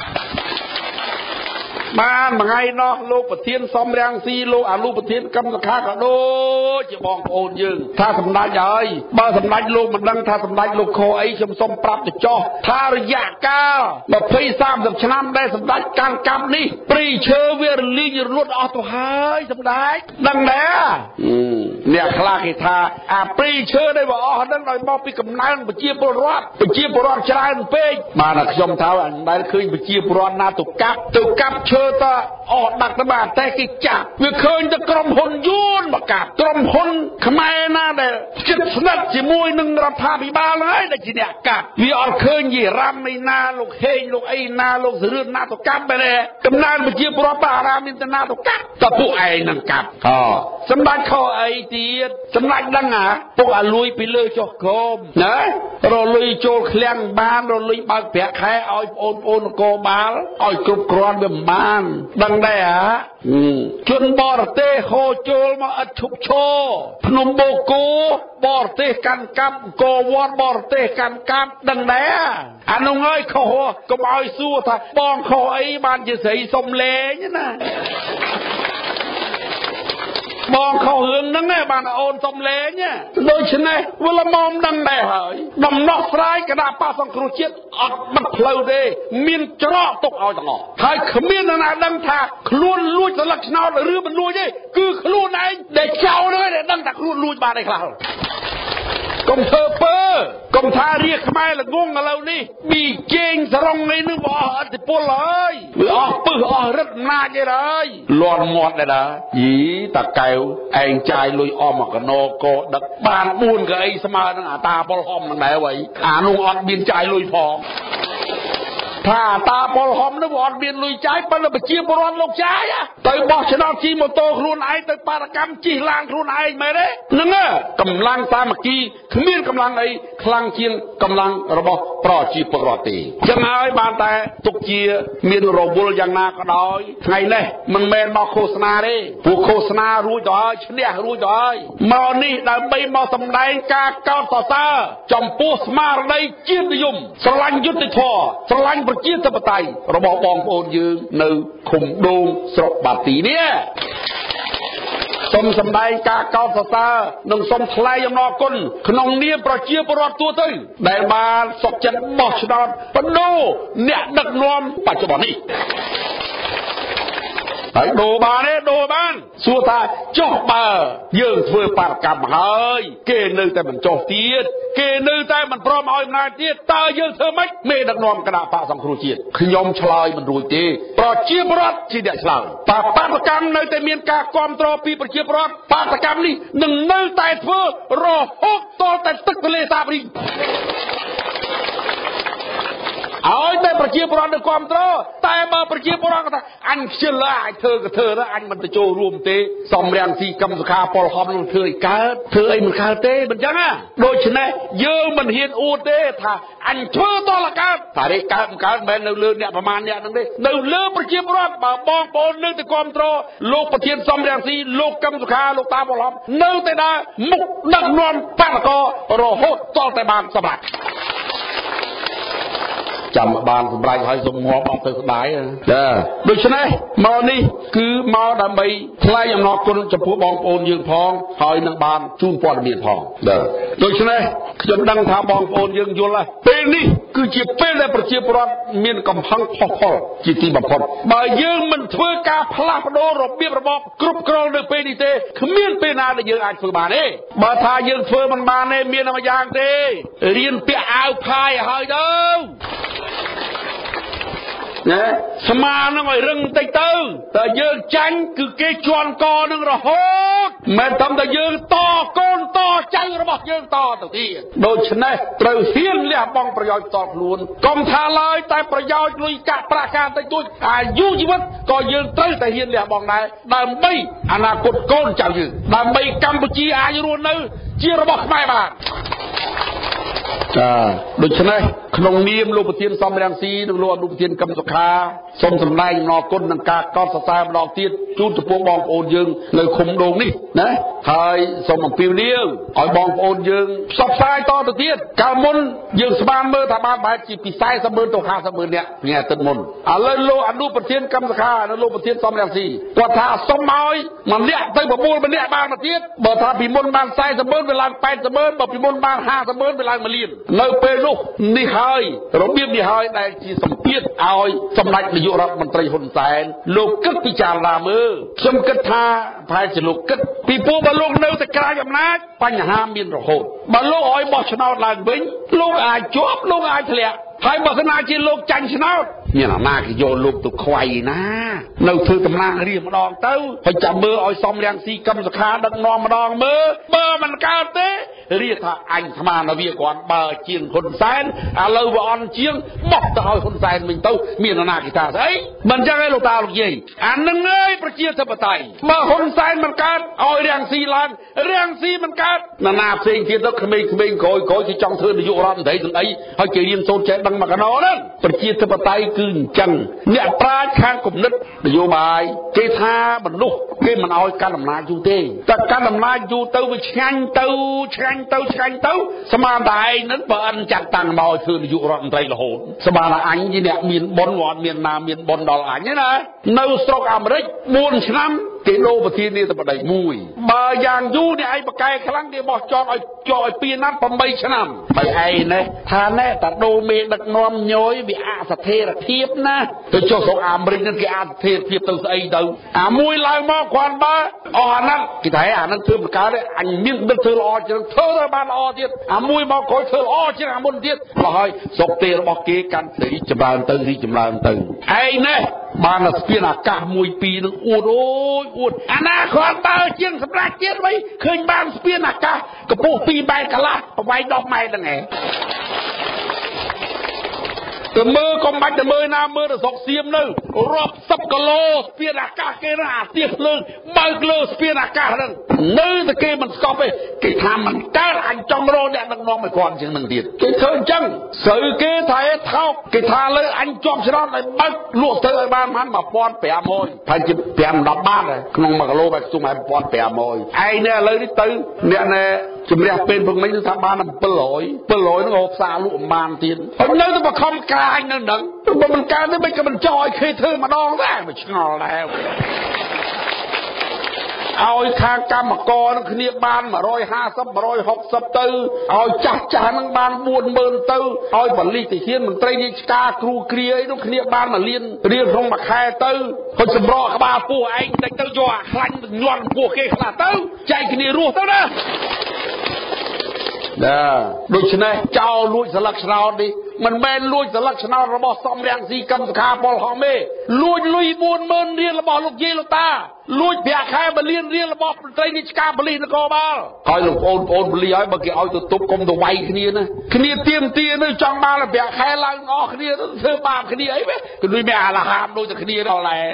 បានមួយថ្ងៃនោះលោកប្រធានសំរាំងស៊ីលោកអនុប្រធានកម្មសខាក៏ដូចជាបងប្អូនយើងថាសម្ដេចហើយបើសម្ដេចលោកមិនដឹងថាសម្ដេចលោកខុសអីខ្ញុំសូមប្រាប់ទៅចោះថារយៈកាល20-30 ឆ្នាំដែលសម្ដេចកាន់កាប់នេះព្រៃឈើវារលីងរលត់អស់ទៅហើយសម្ដេចដឹងដែរអ្នកខ្លះគេថាអាព្រៃឈើដែលវាអស់ហ្នឹងដោយមកពីកំណើនប្រជាពលរដ្ឋច្រើនពេកបានតែខ្ញុំថាអញដែលឃើញប្រជាពលរដ្ឋណាទៅកាប់ឈើ ta đặt ta bà tay cái chặt việc khơi ta cầm hồn yun mà cả cầm hồn Khmer na để chích nát chỉ môi nâng ra pha bị ba lấy để chỉ đẹp cả vì ở khơi gì ram này na lục hên lục ai na lục sứ na tổ cáp bên này cầm na bị chia bó ba ram bên na tổ cáp ta phụ ai nâng cáp sắm ban kho ai tiệt sắm lạnh đăng à phụ à lui bị lơ cho cơm đấy rồi lui cho khen ban rồi lui bao bẹt khai oi ôn cô bán oi cục con bên ban đăng đây à chuẩn bò tê khô chôl mà ăn chụp chô nôm bồ cô bò tê can cam cô vót bò tê can cam đăng đấy à anh ông ơi khô có bao xua thà bòn khô ấy ban chỉ thấy sông lê nhá nè bòn khâu hướng nâng này bạn ôn sông lê nhá đôi chân này vừa là mom đăng đầy hỏi đầm nọ trái cái đà pa song kêu chết bắt lâu đi miên trọ tục ao chẳng ngọ hai miên là đăng thà luôn lui cho lắc nào để rưỡi mình lui chứ cứ luôn này để cháu nữa để đăng thà luôn lui bà này khảo công thơ pơ công tha riêng mai là ngung ở lâu đi bị chênh sòng này nữa bỏ thì po lời bự rất na vậy đấy loạn ngọt này đó dí ta kêu anh trai lui om mà cái nô cô đặt bàn buồn cái ấy mà nó ta po hom nó này vậy nung ọt biên trai lui phò thà ta po hom nó ọt biên lui trái bắt nó bị chia po ron lục trái á tới bỏ cho nó chi mô tô luôn ai tới ba cam chi lang luôn ai mày đấy nâng á cầm lang ta mà chi miên cầm lang ấy khlang chiên cầm lang robot pro chi po ron tì chẳng ai bàn tay tục chia miên robot yang na có đói ngày này mình men bao khô sna đi phụ khô sna ruồi rồi chân đẻ ruồi rồi mò ni đã bay mò sầm đai ca cao tỏ ta trong po sma đây chiên đi dùng slang yết đi thò slang bật chiên tập tay robot bong ôn dương nơi khủng đôn sọc bát tì nè sông sầm đai ca cao tỏ ta nông sông thay yam nọ côn khung nia pro chia pro tua tới đại ba sọc chân bỏ chọn bận đô nẹt đặc nom bạch cho bọn đi đấy đồ bà đấy đồ ban xua ta cho bà dương vừa bà cầm hơi kê nơi tay mình cho tiết kê nơi tay mình prom oi nai tiết ta dương thơ mách mê đặc nom cái đạo song kêu chiết khi nhom chloi mình rồi tê pro chia pro chi đại chloi bà cầm nơi tay miền ca control pi pro chia pro bà cầm đi đừng nơi tay thưa rò hốt to tay tức lê sa đi ôi tay pro chia pro được control tay bà pro chia pro cái anh chưa lại thơ đó anh mình tự cho rùm tê xong rèn si cầm kha pol hom luôn thơ ấy mình khá tê mình chẳng à đôi chân này dương mình hiền u tê thà anh thơ to là cá thà đây cá bên nâu lơ nèประมาณnèนั่นดิnâu lơ pro chia pro bà bong bồn nâu tự control lụcประเทียนxong rèn si lục cầm kha lục ta pol hom nâu tay đa mục đặc non pa co rò hốt to tay bàn sập lạiจำบานสบายให้สมหัวบอกเธอสบายโดยฉะนั้นมานี่คือมาดำไปทลายอย่างนอกคนจะพูดบองโอนยืนพองหอยนางบานจูนปอดเมียนพองโดยฉะนั้นจำดังทาบองโอนยืนยุละเป็นนี่คือจีเป็นและประจีปรอดเมียนกำพังพอจีตีบัพพบ่ยืนมันช่วยกาพลาดโดรบเบียบระบบกรุบกรองในเป็นนี่เต้คือเมียนเป็นนาในยืนอ่านฝึกบานเอ้บ่ทายืนฝึกมันบานเอ้เมียนมายางเต้เรียนเปียเอาพายหอยเด้อnè, mà nó ngồi rừng tay tư, ta dương tránh cứ cái tròn co nó rồi hốt, mà tâm ta dương to con to tránh rồi bọc dương to đầu tiên, đôi chân này, từ thiên liệt bongประโยชน์ตอบล้วนกองท่าลอยแต่ประโยชน์ลุยกะประการแต่ตัวอายุชีวิตก็ยืนตื้อแต่เฮียนเหลี่ยบองได้ดำไม่อนาคตโกนเจ้ายืนดำไม่กัมพูชีอายุรุ่นนึงเชี่ยระบบไม่บาดโดยฉะนั้นขนมเนียมลูกประเทียนซอมแรงซีลูกประเทียนกำสคาสมสำนักนอก้นนังกาก้อนสตาร์ดอกเทียนจูนตะพวงบองโอนยืงเลยคุมโดงนี่นะหายสมปิวเลี้ยงอ่อยบองโอนยืงสอบสายต่อตะเทียนกามุนยืงสบานเมื่อทำบ้านบายจีปีไซสมือตัวขาสมือเนี่ยเนี่ยตึนมุนเลยโลอนุประเทียนกำสคาแล้วโลประเทียนซอมแรงซีกว่าท่าสมอ้อยมันเนี่ยตั้งแบบมูลมันเนี่ยบางประเทียนบ่ท่าปีมุนบางไซสมือเวลาไปสมือบ่ปีมุนบาง5สมือเวลามาเลียนเลยเปรุนี่หายระเบียบนี่หายได้ที่สมเพียรเอาสำนักนายกรัฐมนตรีหุ่นแสนโลกกัดพิจารณามือสมกัดท่าภายจะโลกกัดปีปูบอลโลกเนื้อตะกร้ากับนักปัญหามีนระโหดบอลโลกอ้อยบอชนาลานบิงโลกอายจวบโลกอายทะเลไทยบอสนาจีโลกจันชนาមានអាណាគេយកលោកទៅខ្វៃណានៅធ្វើតំណាងរាជម្ដងទៅហើយចាំមើលឲ្យសំរាំងស៊ីកម្មសខាដឹកនាំម្ដងមើលបើមិនកើតទេរាជថាអញស្មានវាគាត់បើជាងហ៊ុនសែនឥឡូវវាអន់ជាងបោះទៅឲ្យហ៊ុនសែនវិញទៅមានអាណាគេថាស្អីមិនចឹងទេលោកតាលោកយាយអានឹងអើយប្រជាធិបតេយ្យបើហ៊ុនសែនមិនកើតឲ្យរាំងស៊ីឡើងរាំងស៊ីមិនកើតណាផ្សេងទៀតទៅក្មេងៗក្រោយគេចង់ធ្វើនាយករដ្ឋមន្ត្រីទាំងអីហើយគេរៀនសូត្រចេះដឹងមកកណោហ្នឹងប្រជាធិបតេយ្យគឺអញ្ចឹងអ្នកប្រាជ្ញខាងគំនិតនយោបាយគេថាមនុស្សគេមិនឲ្យកាន់អំណាចយូរទេតែកាន់អំណាចយូរទៅវាឆ្ងាញ់ទៅស្មានតែឯងនឹងបើអិនចាត់តាំងមកធ្វើនាយករដ្ឋមន្ត្រីរហូតស្មានតែអញជាអ្នកមានបុណ្យអត់មានណាមានបុណ្យដល់អញទេណានៅស្រុកអាមេរិក4ឆ្នាំគេដូរប្រធានាធិបតីមួយបើយ៉ាងយូរនេះឯងបកែខ្លាំងគេបោះចោលឲ្យពីណាត់8ឆ្នាំបើឯងនេះថាណែតាដូរមេដឹកនាំញយវាអសថេរភាពណាទៅចុះស្រុកអាមេរិកនឹងគេអសថេរភាពទៅស្អីទៅអាមួយឡើងមកគ្រាន់បើអស់អាហ្នឹងគេថាអាហ្នឹងធ្វើមិនកើតទេអញមានដឹកធ្វើល្អជាងធ្វើទៅបានល្អទៀតអាមួយមកក្រោយធ្វើល្អជាងអាមុនទៀតបើហើយស្រុកទេរបស់គេកាន់តែរីកចម្រើនទៅឯងនេះបានស្ពានអាកាស1 2នឹងអួតអូយអួតអាណាគ្រាន់បើជាងសម្រាប់ជាតិវិញឃើញបានស្ពានអាកាសកម្ពស់2 ម៉ែត្រកន្លះប្រវែង10 ម៉ែត្រហ្នឹងឯងទៅមើលកុំបាច់ទៅមើលណាមើលទៅស្រុកសៀមនៅរាប់10 គីឡូស្ពានអាកាសគេណាអាទៀសភ្លើងបើកលើស្ពានអាកាសហ្នឹងនៅតែគេមិនស្កប់ទេគេថាមិនកើតអញចង់រកអ្នកដឹកនាំឲ្យគាត់ជាងនឹងទៀតគេធ្វើអញ្ចឹងស្រូវគេថាថោកគេថាលើអញជាប់ច្រត់ឲ្យបើកលក់ទៅឲ្យបាន1500ហើយជា5-10 បាតក្នុង1 គីឡូបែបខ្ទុំឲ្យ1500ឯងនេះឥឡូវនេះទៅអ្នកណែជំរះពេលព្រឹកមិញថាបាន700នឹងហូបផ្សារលក់បានទៀតហើយនៅទៅបខំកាយនៅហ្នឹងបើមិនកើតទេមិនក៏មិនចោលឲ្យគេធ្វើម្ដងដែរមិនឆ្ងល់ដែរឲ្យខាងកម្មករនឹងគ្នាបាន150 160ទៅឲ្យចាស់នឹងបាន40000ទៅឲ្យបលិទាហានមន្ត្រីរាជការគ្រូគ្រាអីនោះគ្នាបាន1 លានរៀលក្នុងមួយខែទៅហើយសម្រកក្បាលពោះឯងតិចទៅយកអាខ្លាញ់ញ័រពោះគេខ្លះទៅចែកគ្នារស់ទៅណាដូច្នេះចោលលួចស្លឹកឆ្នោតនេះមិនមែនលួចស្លឹកឆ្នោតរបស់សំរាំងស៊ីកម្មសខាពលហំទេលួចលុយ40000 រៀលរបស់លោកយាយលោកតាលួចប្រាក់ខែ1 លានរៀលរបស់មន្ត្រីរាជការបលិសនគរបាលហើយលោកប្អូនបលិសហើយបើគេឲ្យទៅទប់គុំទៅវាយគ្នាណាគ្នាទៀមទានៅចង់បានប្រាក់ខែឡើងអស់គ្នាធ្វើបាបគ្នាអីវិញគឺលុយមានអាលហាមដូចតែគ្នាដល់ដែរ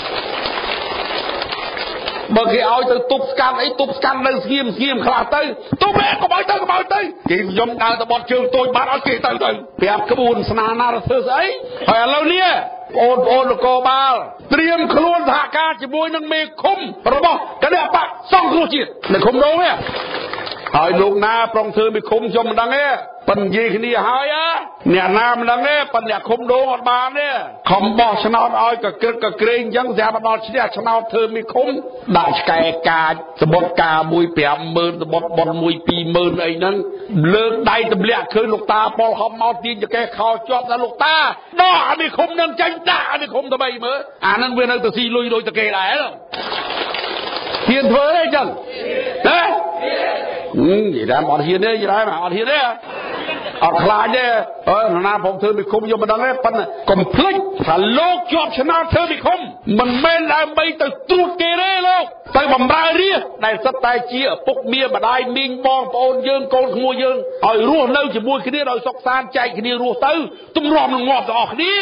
បើគេឲ្យទៅទប់ស្កាន់អីទប់ស្កាន់នៅស្ងៀមខ្លះទៅទប់កុំឲ្យទៅគេខ្ញុំដើរទៅបត់ជើងតូចបាត់ឲ្យគេទៅប្រាប់ក្បួនស្នាណារធ្វើស្អីហើយឥឡូវនេះបងប្អូននគរបាលត្រៀមខ្លួនសហការជាមួយនឹងមេឃុំរបស់គណៈបកសង្គ្រោះជាតិនៅឃុំនោះទេហើយលោកណាប្រងធ្វើមេឃុំខ្ញុំមិនដឹងទេប៉ុន្តែនិយាយគ្នាហើយអ្នកណាមិនដឹងទេប៉ុន្តែអ្នកឃុំដូងអត់បានទេខំបោះឆ្នោតឲ្យកក្រឹកកក្រែងអញ្ចឹងស្រាប់មកដល់ឈ្នះឆ្នោតធ្វើមេឃុំដាក់ឆ្កែកាចសបុតការ1 50000សបុតប៉ុន1 20000អីហ្នឹងលើកដៃទម្លាក់ឃើញលោកតាពលហំមកទាញចកេះខោជាប់ដល់លោកតាដកអាមេឃុំនឹងចាញ់ដាក់អាមេឃុំទៅបីមើលអាហ្នឹងវានៅទៅស៊ីលុយដូចតគេដែរហ៊ានធ្វើទេអញ្ចឹងណានិយាយថាអត់ហ៊ានទេនិយាយថាអត់ហ៊ានទេអត់ខ្លាចទេណាผมធ្វើមេឃុំយកមិនដឹងទេប៉ុន្តែកុំភ្លេចថាលោកជាប់ឆ្នោតធ្វើមេឃុំមិនមែនដើម្បីទៅត្រួតគេទេលោកទៅបំរើរាជដែលសិតតែជាឪពុកមាម្ដាយមីងបងប្អូនយើងកូនក្មួយយើងឲ្យរស់នៅជាមួយគ្នាដោយសុខសាន្តចែកគ្នារស់ទៅទម្រាំនឹងងាប់ទាំងអស់គ្នា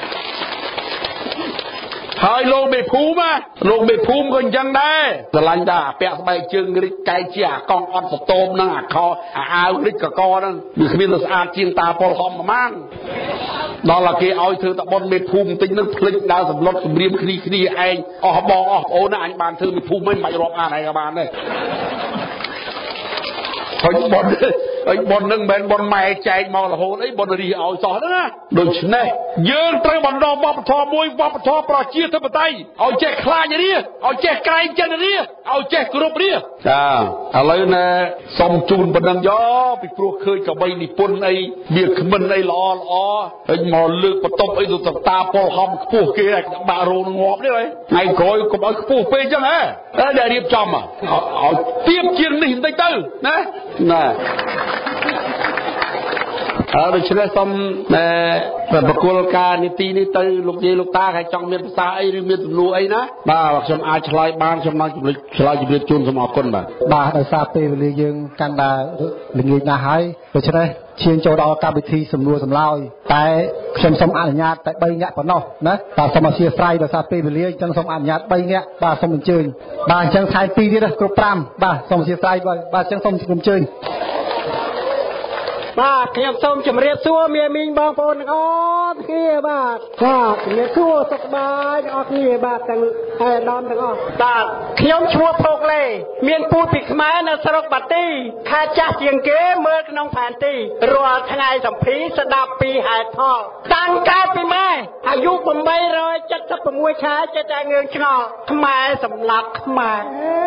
ហើយលោកមេភូមិក៏អញ្ចឹងដែរស្រឡាញ់តែពាក់ស្បែកជើងរិចកែជាអាកង់អត់សតោមហ្នឹងអាខោអាវរិចកកហ្នឹងវាគ្មានទៅស្អាតជាងតាពលហំប្រមាណដល់តែគេឲ្យធ្វើតបុនមេភូមិបន្តិចហ្នឹងភ្លេចដើរសម្លុតសម្រៀមគ្នាឯងអស់បងអស់ប្អូនណាអញបានធ្វើមេភូមិមិនបាច់រាប់អានឯងក៏បានដែរហើយបុនហ្នឹងមិនមែនបុនម៉ែចែកមករហូតអីបុនរីឲ្យសោះហ្នឹងណាដូច្នេះយើងត្រូវបណ្ដុះវប្បធម៌មួយវប្បធម៌ប្រជាធិបតេយ្យឲ្យចេះខ្លាចរាជឲ្យចេះក្រែងចិត្តរាជឲ្យចេះគោរពរាជចាឥឡូវណាសុំជូនប៉ុណ្ណឹងយកពីព្រោះឃើញកបីនិពន្ធអីវាគ្មិនអីល្អហើយមកលើកបន្ទប់អីទៅតាពលហំខ្ពស់គេបាក់រោងងាប់នេះហើយថ្ងៃក្រោយកុំឲ្យខ្ពស់ពេកអញ្ចឹងហ៎តែរៀបចំឲ្យទៀបជាងនេះបន្តិចទៅណាដូច្នេះសូមប្រគល់ការនីតិនេះទៅលោកយាយលោកតាហើយចង់មានភាសាអីឬមានសំណួរអីណាបាទខ្ញុំអាចឆ្លើយបានខ្ញុំនឹងឆ្លើយជម្រាបជូនសូមអរគុណបាទ
ដោយសារពេលវេលាយើងកាន់តែល្ងាចណាស់ហើយដូច្នេះឈានចូលដល់កម្មវិធីសំណួរសម្លើយតែខ្ញុំសូមអនុញ្ញាតតែ3នាក់ប៉ុណ្ណោះណាបាទសូមអធិស្ឋានដោយសារពេលវេលាអញ្ចឹងសូមអនុញ្ញាត3នាក់បាទសូមអញ្ជើញបាទអញ្ចឹងថែម2ទៀតគ្រប់5បាទសូមអធិស្ឋានបាទអញ្ចឹងសូមអញ្ជើញ
បាទខ្ញុំសូមជម្រាបសួរមាមីងបងប្អូនទាំងអស់គ្នាបាទជំរាបសួរសុខសប្បាយទាំងអស់គ្នាបាទទាំងអាដាមទាំងអស់បាទខ្ញុំឈ្មោះភោគលេមានពូជពីខ្មែរនៅស្រុកបាទីខេត្តចាស់ជាងគេមើលក្នុងផែនទីរាល់ថ្ងៃសម្ភារស្ដាប់ពីហេតុផលតាំងកើតពីម៉ែអាយុ876ខែចិត្តតែងឿងឆ្ងល់ខ្មែរសម្លាប់ខ្មែរ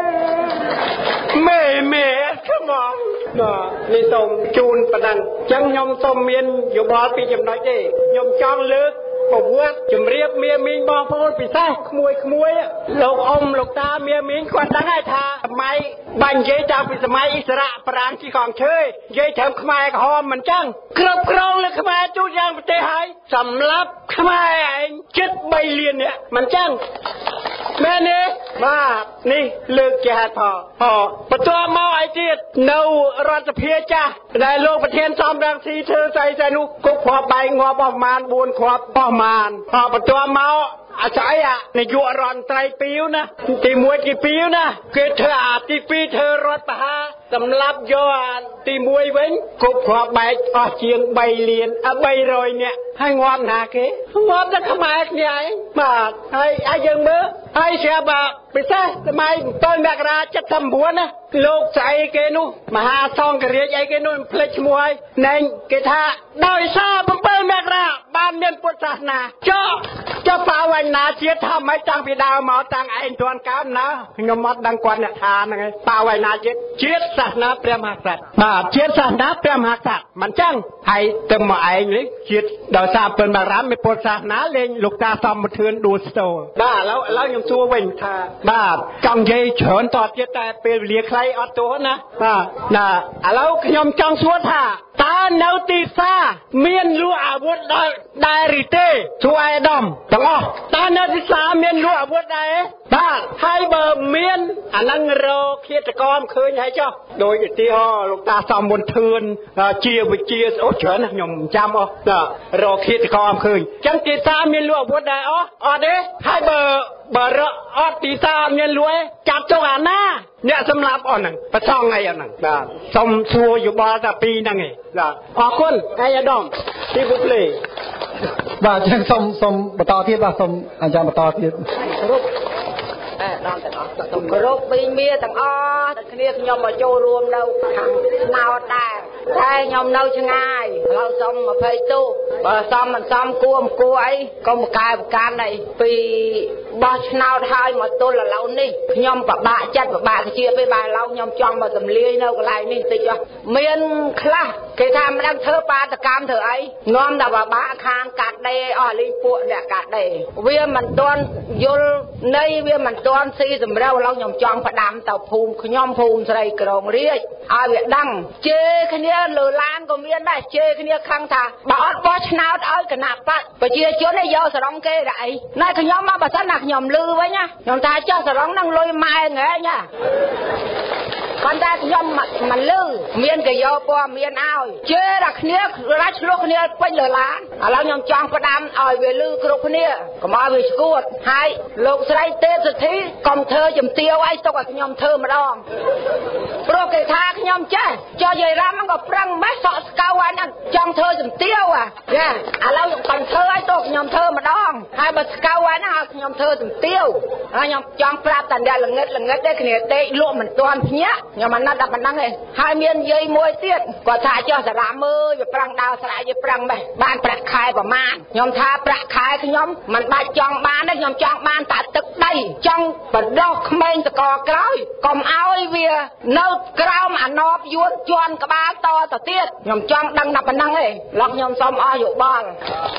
មេខ្មងនេះសូមជូនប៉ុណ្ណឹងចឹងខ្ញុំសូមមានយោបល់ពីចំណុចទេខ្ញុំចង់លើកប្រវត្តិជំរាបមាមីងបងប្អូនពិសេសក្មួយលោកអ៊ំលោកតាមាមីងគាត់ដឹងហើយថាសម័យបាញ់និយាយតាំងពីសម័យអ៊ីស្រាប្រាំងជីកងឈើនិយាយត្រឹមខ្មែរក្រហមមិនចឹងគ្រប់គ្រងលើខ្មែរទូទាំងប្រទេសហើយសម្រាប់ខ្មែរឯងជិត3លាននាក់មិនចឹងមែនទេបាទនេះលើកជាហេតុផលបន្ទាប់មកអីទៀតនៅរដ្ឋសភាចាស់ដែលលោកប្រធានសំរងស៊ីធ្វើស្អីនោះគុកគ្រាប់បែកងាប់ប្រហែល4គ្រាប់ប្រហែលបន្ទាប់មកស្អីនាយករដ្ឋមន្ត្រី2ណាទី1ទី2ណាគេធ្វើទី2ធ្វើរដ្ឋបហាសម្រាប់យកទី1វិញគុកគ្រាប់បែកអស់ជាង3លាន300នាក់ហើយងាប់ណាគេងាប់តែខ្មែរគ្នាឯងបាទហើយយើងមើលហើយស្រាប់ពិសេសសម័យ7មករា79ណាលោកស្អីគេនោះមហាសង្ឃរាជអីគេនោះផ្លេចឈ្មោះហើយណែគេថាដោយសារ7មករាបានមានពុទ្ធសាសនាចុះបាវណាជាតិថាមិនតាំងពីដើមមកតាំងឯងទាន់កើតណាខ្ញុំអត់ដឹងគាត់អ្នកថាហ្នឹងឯងបាវណាជាតិសាសនាព្រះមហាក្សត្របាទជាតិសាសនាព្រះមហាក្សត្រមិនចឹងហើយទៅមកឯងនេះជាតិដោយសារ7មករាមានពុទ្ធសាសនាលេងលោកតាសំមធឿនដួលស្ទោបាទឥឡូវខ្ញុំសួរវិញថាបាទចង់និយាយច្រើនតទៀតតែពេលវេលាខ្លីអត់ទោះណាបាទណាឥឡូវខ្ញុំចង់សួរថាតើនៅទីផ្សារមានលក់អាវុធដែរឬទេជួយអាយដាមទាំងអស់តើនៅទីផ្សារមានលក់អាវុធដែរបាទហើយបើមានអានឹងរកឃាតករឃើញហើយចុះដោយឧទាហរណ៍លោកតាសំមធឿនជាវិជាអូច្រើនណាខ្ញុំចាំអស់រកឃាតករឃើញចឹងទីផ្សារមានលក់អាវុធដែរអត់ទេហើយបើអត់ទីផ្សារមានលក់ចាប់ចុះអាណាអ្នកសម្លាប់អស់ហ្នឹងប្រសងអីអស់ហ្នឹងបាទសុំសួរយោបល់តែពីរហ្នឹងឯងបាទអរគុណអាយដាមទីបុក្លេ
បាទចឹងសុំបន្តទៀតបាទសុំអញ្ចឹងបន្តទៀត
គ្រប់ដល់ទាំងអស់សូមគោរពពីមាទាំងអស់តែគ្នាខ្ញុំមកចូលរួមនៅខាងណោតដែរតែខ្ញុំនៅឆ្ងាយឥឡូវសុំ20ទូបើសមមិនសមគួរអីកុំកែប្រកាន់អីពីបោះឆ្នោតហើយមកទល់ឥឡូវនេះខ្ញុំពិបាកចិត្តពិបាកជាពេលបើឥឡូវខ្ញុំចង់មកសម្លាយនៅកន្លែងនេះតិចមានខ្លះគេថាមិនដឹងធ្វើបាតកម្មធ្វើអីនាំតែពិបាកខាងកាត់ដេរអស់លីពួកអ្នកកាត់ដេរវាមិនទាន់យល់នៃវាមិនទាន់ស៊ីសម្រាប់ឥឡូវខ្ញុំចង់ផ្ដាំទៅភូមិខ្ញុំភូមិស្រីក្រងរាជឲ្យវាដឹងជេរគ្នាលើឡានក៏មានដែរជេរគ្នាខឹងថាបើអត់បោះឆ្នោតឲ្យគណៈបកប្រជាជនយកសរងគេដែរអីណែខ្ញុំមកបើសិនណាខ្ញុំលឺវិញណាខ្ញុំថាចោះសរងនឹងលុយម៉ែងហ៎ញ៉ាប៉ុន្តែខ្ញុំមិនលឺមានគេយកព័ត៌មានឲ្យជេរតែគ្នារ៉ាច់ឆ្លោះគ្នាពេញលើឡានឥឡូវខ្ញុំចង់ផ្ដាំឲ្យវាលឺគ្រប់គ្នាកុំឲ្យវាស្គួតហើយលោកស្រីទេពសុធីកុំធ្វើជំទាវឲ្យទុកឲ្យខ្ញុំធ្វើម្ដងព្រោះគេថាខ្ញុំចេះចុះយាយរ៉ាំហ្នឹងក៏ប្រឹងម៉េះសក់ស្កៅឲ្យហ្នឹងចង់ធ្វើជំទាវចាឥឡូវខ្ញុំធ្វើឲ្យទុកខ្ញុំធ្វើម្ដងហើយបើស្កៅឲ្យហ្នឹងឲ្យខ្ញុំធ្វើជំទាវហើយខ្ញុំចង់ប្រាប់តែអ្នកល្ងិតទេគ្នាដេកលក់មិនទាន់ភ្ញាក់ខ្ញុំអាណិតតែប៉ុណ្្នឹងឯងហើយមានយាយមួយទៀតគាត់ថាចុះសារ៉ាមអើយវាប្រឹងដើរស្រែវាប្រឹងម៉េះបានប្រាក់ខែប្រមាណខ្ញុំថាប្រាក់ខែខ្ញុំមិនបាច់ចង់បានទេខ្ញុំចង់បានតែទឹកដីចង់បដោះក្មេងតកក្រោយកុំឲ្យវានៅក្រោមអាណបយួនជន់ក្បាលតទៅទៀតខ្ញុំចង់ដឹងតែប៉ុណ្្នឹងឯងឡោះខ្ញុំសូមអស់យោបល់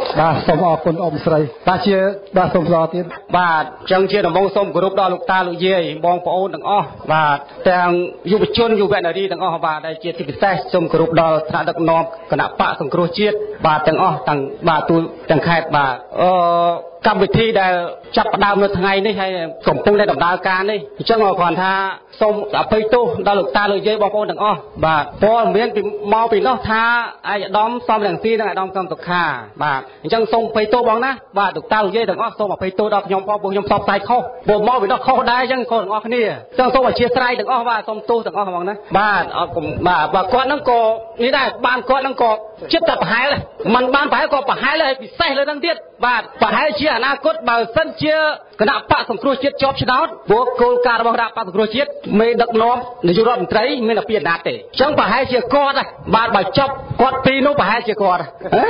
បាទសូមអរគុណអ៊ំស្រីបាទជាបាទសូមស្វាគមន៍ទៀត
បាទចឹងជាដំបូងសូមគោរពដល់លោកតាលោកយាយបងប្អូនទាំងអស់បាទទាំងយុវជនយុវនារីទាំងអស់បាទដែលជាទីពិសេសសូមគោរពដល់ថ្នាក់ដឹកនាំគណៈបកសង្គ្រោះជាតិបាទទាំងអស់ទាំងបាទទូទាំងខេត្តបាទកម្មវិធីដែលចាប់ផ្ដើមនៅថ្ងៃនេះហើយកំពុងតែដំណើរការនេះអញ្ចឹងគ្រាន់ថាសូមអភ័យទោសដល់លោកតាលោកយាយបងប្អូនទាំងអស់បាទព័ត៌មានមកពីនោះថាអាយដាមសំរងស៊ីនិងអាយដាមសំសុខាបាទអញ្ចឹងសូមអភ័យទោសបងណាបាទលោកតាលោកយាយទាំងអស់សូមអភ័យទោសដល់ខ្ញុំផងព្រោះខ្ញុំផ្សព្វផ្សាយខុសព្រោះមកពីនោះខុសដែរអញ្ចឹងខុសទាំងអស់គ្នាអញ្ចឹងសូមអធិស្ឋានទាំងអស់បាទសូមទោសទាំងអស់ហ្មងណាបាទអរគុណបាទគាត់ហ្នឹងក៏នេះដែរបានគាត់ហ្នឹងក៏ចិត្តតែប្រហែលមិនបានប្រហែលក៏ប្រហែលហើយពិសេសលើហ្នឹងទៀតបាទប្រហែលជាអនាគតបើសិនជាគណៈបកសង្គ្រោះជាតិជាប់ឆ្នោតព្រោះគោលការណ៍របស់គណៈបកសង្គ្រោះជាតិមេដឹកនាំនាយករដ្ឋមន្ត្រីមានតែពីអាណត្តិទេអញ្ចឹងប្រហែលជាគាត់ដែរបាទបើចប់គាត់ពីនោះប្រហែលជាគាត់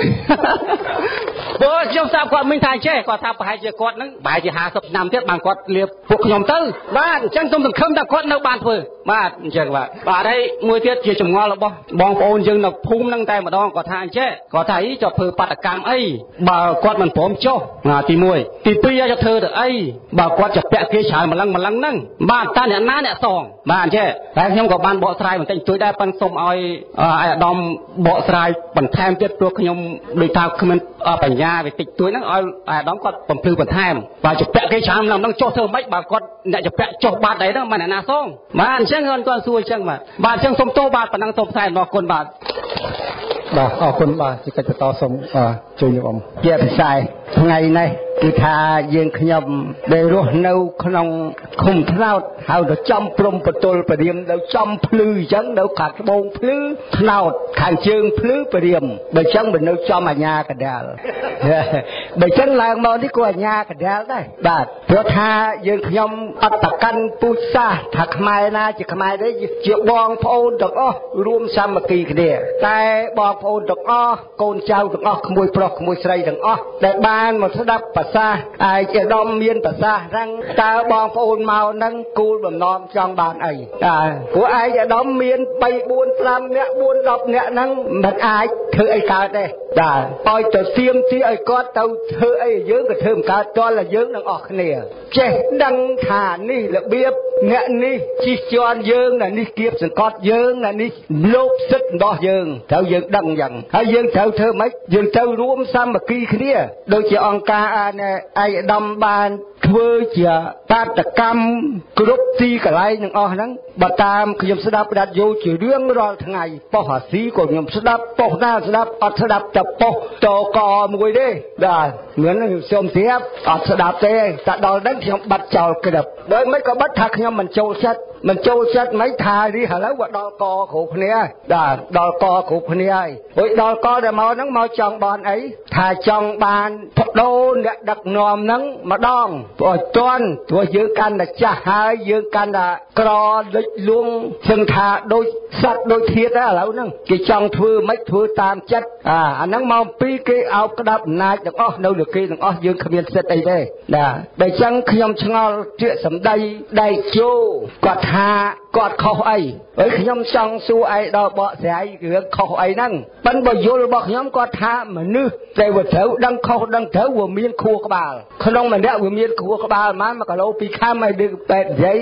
ព្រោះខ្ញុំស្ដាប់គាត់មិញថាចេះគាត់ថាប្រហែលជាគាត់ហ្នឹងប្រហែលជា50ឆ្នាំទៀតបានគាត់លៀបពួកខ្ញុំទៅបាទអញ្ចឹងសូមសង្ឃឹមថាគាត់នៅបានធ្វើបាទអញ្ចឹងបាទហើយមួយទៀតជាចម្ងល់របស់បងប្អូនយើងនៅភូមិហ្នឹងតែម្ដងគាត់ថាអញ្ចេះគាត់ថាចុះធ្វើបាតកម្មអីបើគាត់មិនព្រមចុះទី1ទី2យកធ្វើទៅអីបើគាត់จะពាក់គេច្រើនម្លឹងហ្នឹងបាទតើអ្នកណាអ្នកសងបាទអញ្ចឹងតែខ្ញុំក៏បានបកស្រាយបន្តិចជួយដែរប៉ុន្តែសូមឲ្យអាយដាមបកស្រាយបន្ថែមទៀតព្រោះខ្ញុំដូចថាគ្មានបញ្ញាវិតិចទួយហ្នឹងឲ្យអាយដាមគាត់បំភ្លឺបន្ថែមបើจะពាក់គេច្រើនម្លឹងហ្នឹងចុះធ្វើម៉េចបើគាត់អ្នកจะពាក់ចុះបាតដែរហ្នឹងមិនអ្នកណាសងបាទអញ្ចឹងគាត់សួរអញ្ចឹងបាទអញ្ចឹងសូមទោសបាទប៉ុណ្ណឹងសូមផ្សាយអរគុណបាទ
អរគុណបាទជាកិច្ចបន្តសូមជួយខ្ញុំ
ជាពិសេសថ្ងៃនេះគឺថាយើងខ្ញុំដែលរស់នៅក្នុងឃុំថ្នោតហៅទៅចំព្រំបទលព្រាមនៅចំភ្លឺអញ្ចឹងនៅខាងត្បូងភ្លឺថ្នោតខាងជើងភ្លឺព្រាមបើអញ្ចឹងមិននៅចំអាញាកដាលបើអញ្ចឹងឡើងមកនេះក៏អាញាកដាលដែរបាទព្រោះថាយើងខ្ញុំអត្តកាន់ពូជសាសថាខ្មែរណាជាខ្មែរទេជាបងប្អូនទាំងអស់រួមសាមគ្គីគ្នាតែបងប្អូនទាំងអស់កូនចៅទាំងអស់ក្មួយប្រុសក្មួយស្រីទាំងអស់ដែលបានមកស្ដាប់ប្រសាសន៍អាយជាដំមានប្រសាសន៍rằngតើបងប្អូនមកហ្នឹងគូលបំណងចង់បានអីព្រោះអាយជាដំមាន3 4 5នាក់4 10នាក់ហ្នឹងមិនអាចធ្វើអីកើតទេបាទឲ្យទៅទៀមទីឲ្យគាត់ទៅធ្វើអីយើងក៏ធ្វើមិនកើតតលយើងនឹងអស់គ្នាចេះដឹងថានេះរបៀបអ្នកនេះជិះជាន់យើងណានេះគៀបសង្កត់យើងណានេះលោភសិទ្ធិរបស់យើងត្រូវយើងដឹងយ៉ាងហើយយើងត្រូវធ្វើម៉េចយើងត្រូវរួមសាមគ្គីគ្នាដូចជាអង្គការអាយដាមបានធ្វើជាបាតកម្មគ្រប់ទីកន្លែងទាំងអស់ហ្នឹងបើតាមខ្ញុំស្ដាប់ដាច់យោជារឿងរាល់ថ្ងៃប៉ុស្តិ៍អាស៊ីក៏ខ្ញុំស្ដាប់ប៉ុស្តិ៍ណាស្ដាប់អត់ស្ដាប់តែប៉ុស្តិ៍តកមួយទេបាទមិនខ្ញុំសូមស្រាប់អត់ស្ដាប់ទេតែដល់ហ្នឹងខ្ញុំបាត់ចោលក្រឹបបើមិនក៏បាត់ថាខ្ញុំមិនចូលចិត្តមិនថានេះឥឡូវដល់កគ្រប់គ្នាបាទដល់កគ្រប់គ្នាហើយហួយដល់កតែមកហ្នឹងមកចង់បានអីថាចង់បានបដូរអ្នកដឹកនាំហ្នឹងម្ដងព្រោះតន់ព្រោះយើងកាន់តែចាស់ហើយយើងកាន់តែក្រលិចលួងសឹងថាដូចសត្វដូចធាតដែរឥឡូវហ្នឹងគេចង់ធ្វើមិនធ្វើតាមចិត្តអាហ្នឹងមកពីគេអោបក្តាប់អំណាចទាំងអស់នៅលើគេទាំងអស់យើងគ្មានសិទ្ធិអីទេបាទតែអញ្ចឹងខ្ញុំឆ្ងល់ជាសម្ដីដៃជោគាត់ថាគាត់ខុសអីហើយខ្ញុំចង់សួរឯដល់បកស្រាយរឿងខុសអីហ្នឹងប៉ិនបើយល់របស់ខ្ញុំគាត់ថាមនុស្សតែវាត្រូវដឹងខុសដឹងត្រូវវាមានខួរក្បាលក្នុងម្នាក់វាមានខួរក្បាលប្រហែល1គីឡូ2ខាំហើយដូចពេទ្យនិយាយ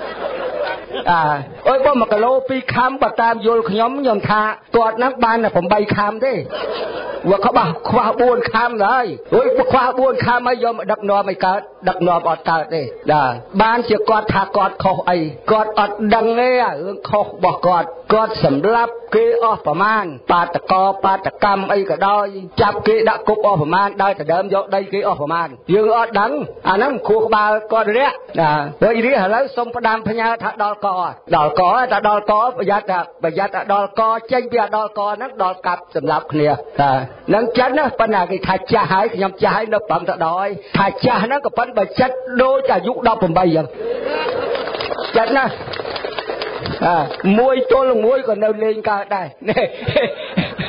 អើយបើ1គីឡូ2ខាំបើតាមយល់ខ្ញុំថាគាត់ហ្នឹងបានតែ8ខាំទេវាខ្វះ4ខាំហើយអើយខ្វះ4ខាំហើយយកមកដឹកនាំឲ្យកើតដឹកនាំអត់កើតទេបានជាគាត់ថាគាត់ខុសអីគាត់អត់ដឹងទេរឿងខុសរបស់គាត់សម្លាប់គេអស់ប្រមាណបាតកម្មអីក៏ដោយចាប់គេដាក់គុកអស់ប្រមាណដោយតែដើមយកដីគេអស់ប្រមាណយើងអត់ដឹងអាហ្នឹងគួរក្បាលគាត់រះហើយរះឥឡូវសុំផ្ដាំផ្ញើថាដល់កតែដល់កប្រយ័ត្នដល់កចេញពីដល់កហ្នឹងដល់កាប់សម្លាប់គ្នានឹងចិនណាប៉ុន្តែគេថាចាស់ហើយខ្ញុំចាស់ហើយនៅប្រឹងទៅដល់ថាចាស់ហ្នឹងក៏ប៉ុន្តែបើចិត្តដូចអាយុ18អញ្ចឹងចិត្តណាមួយទល់មួយក៏នៅលេងកើតដែរ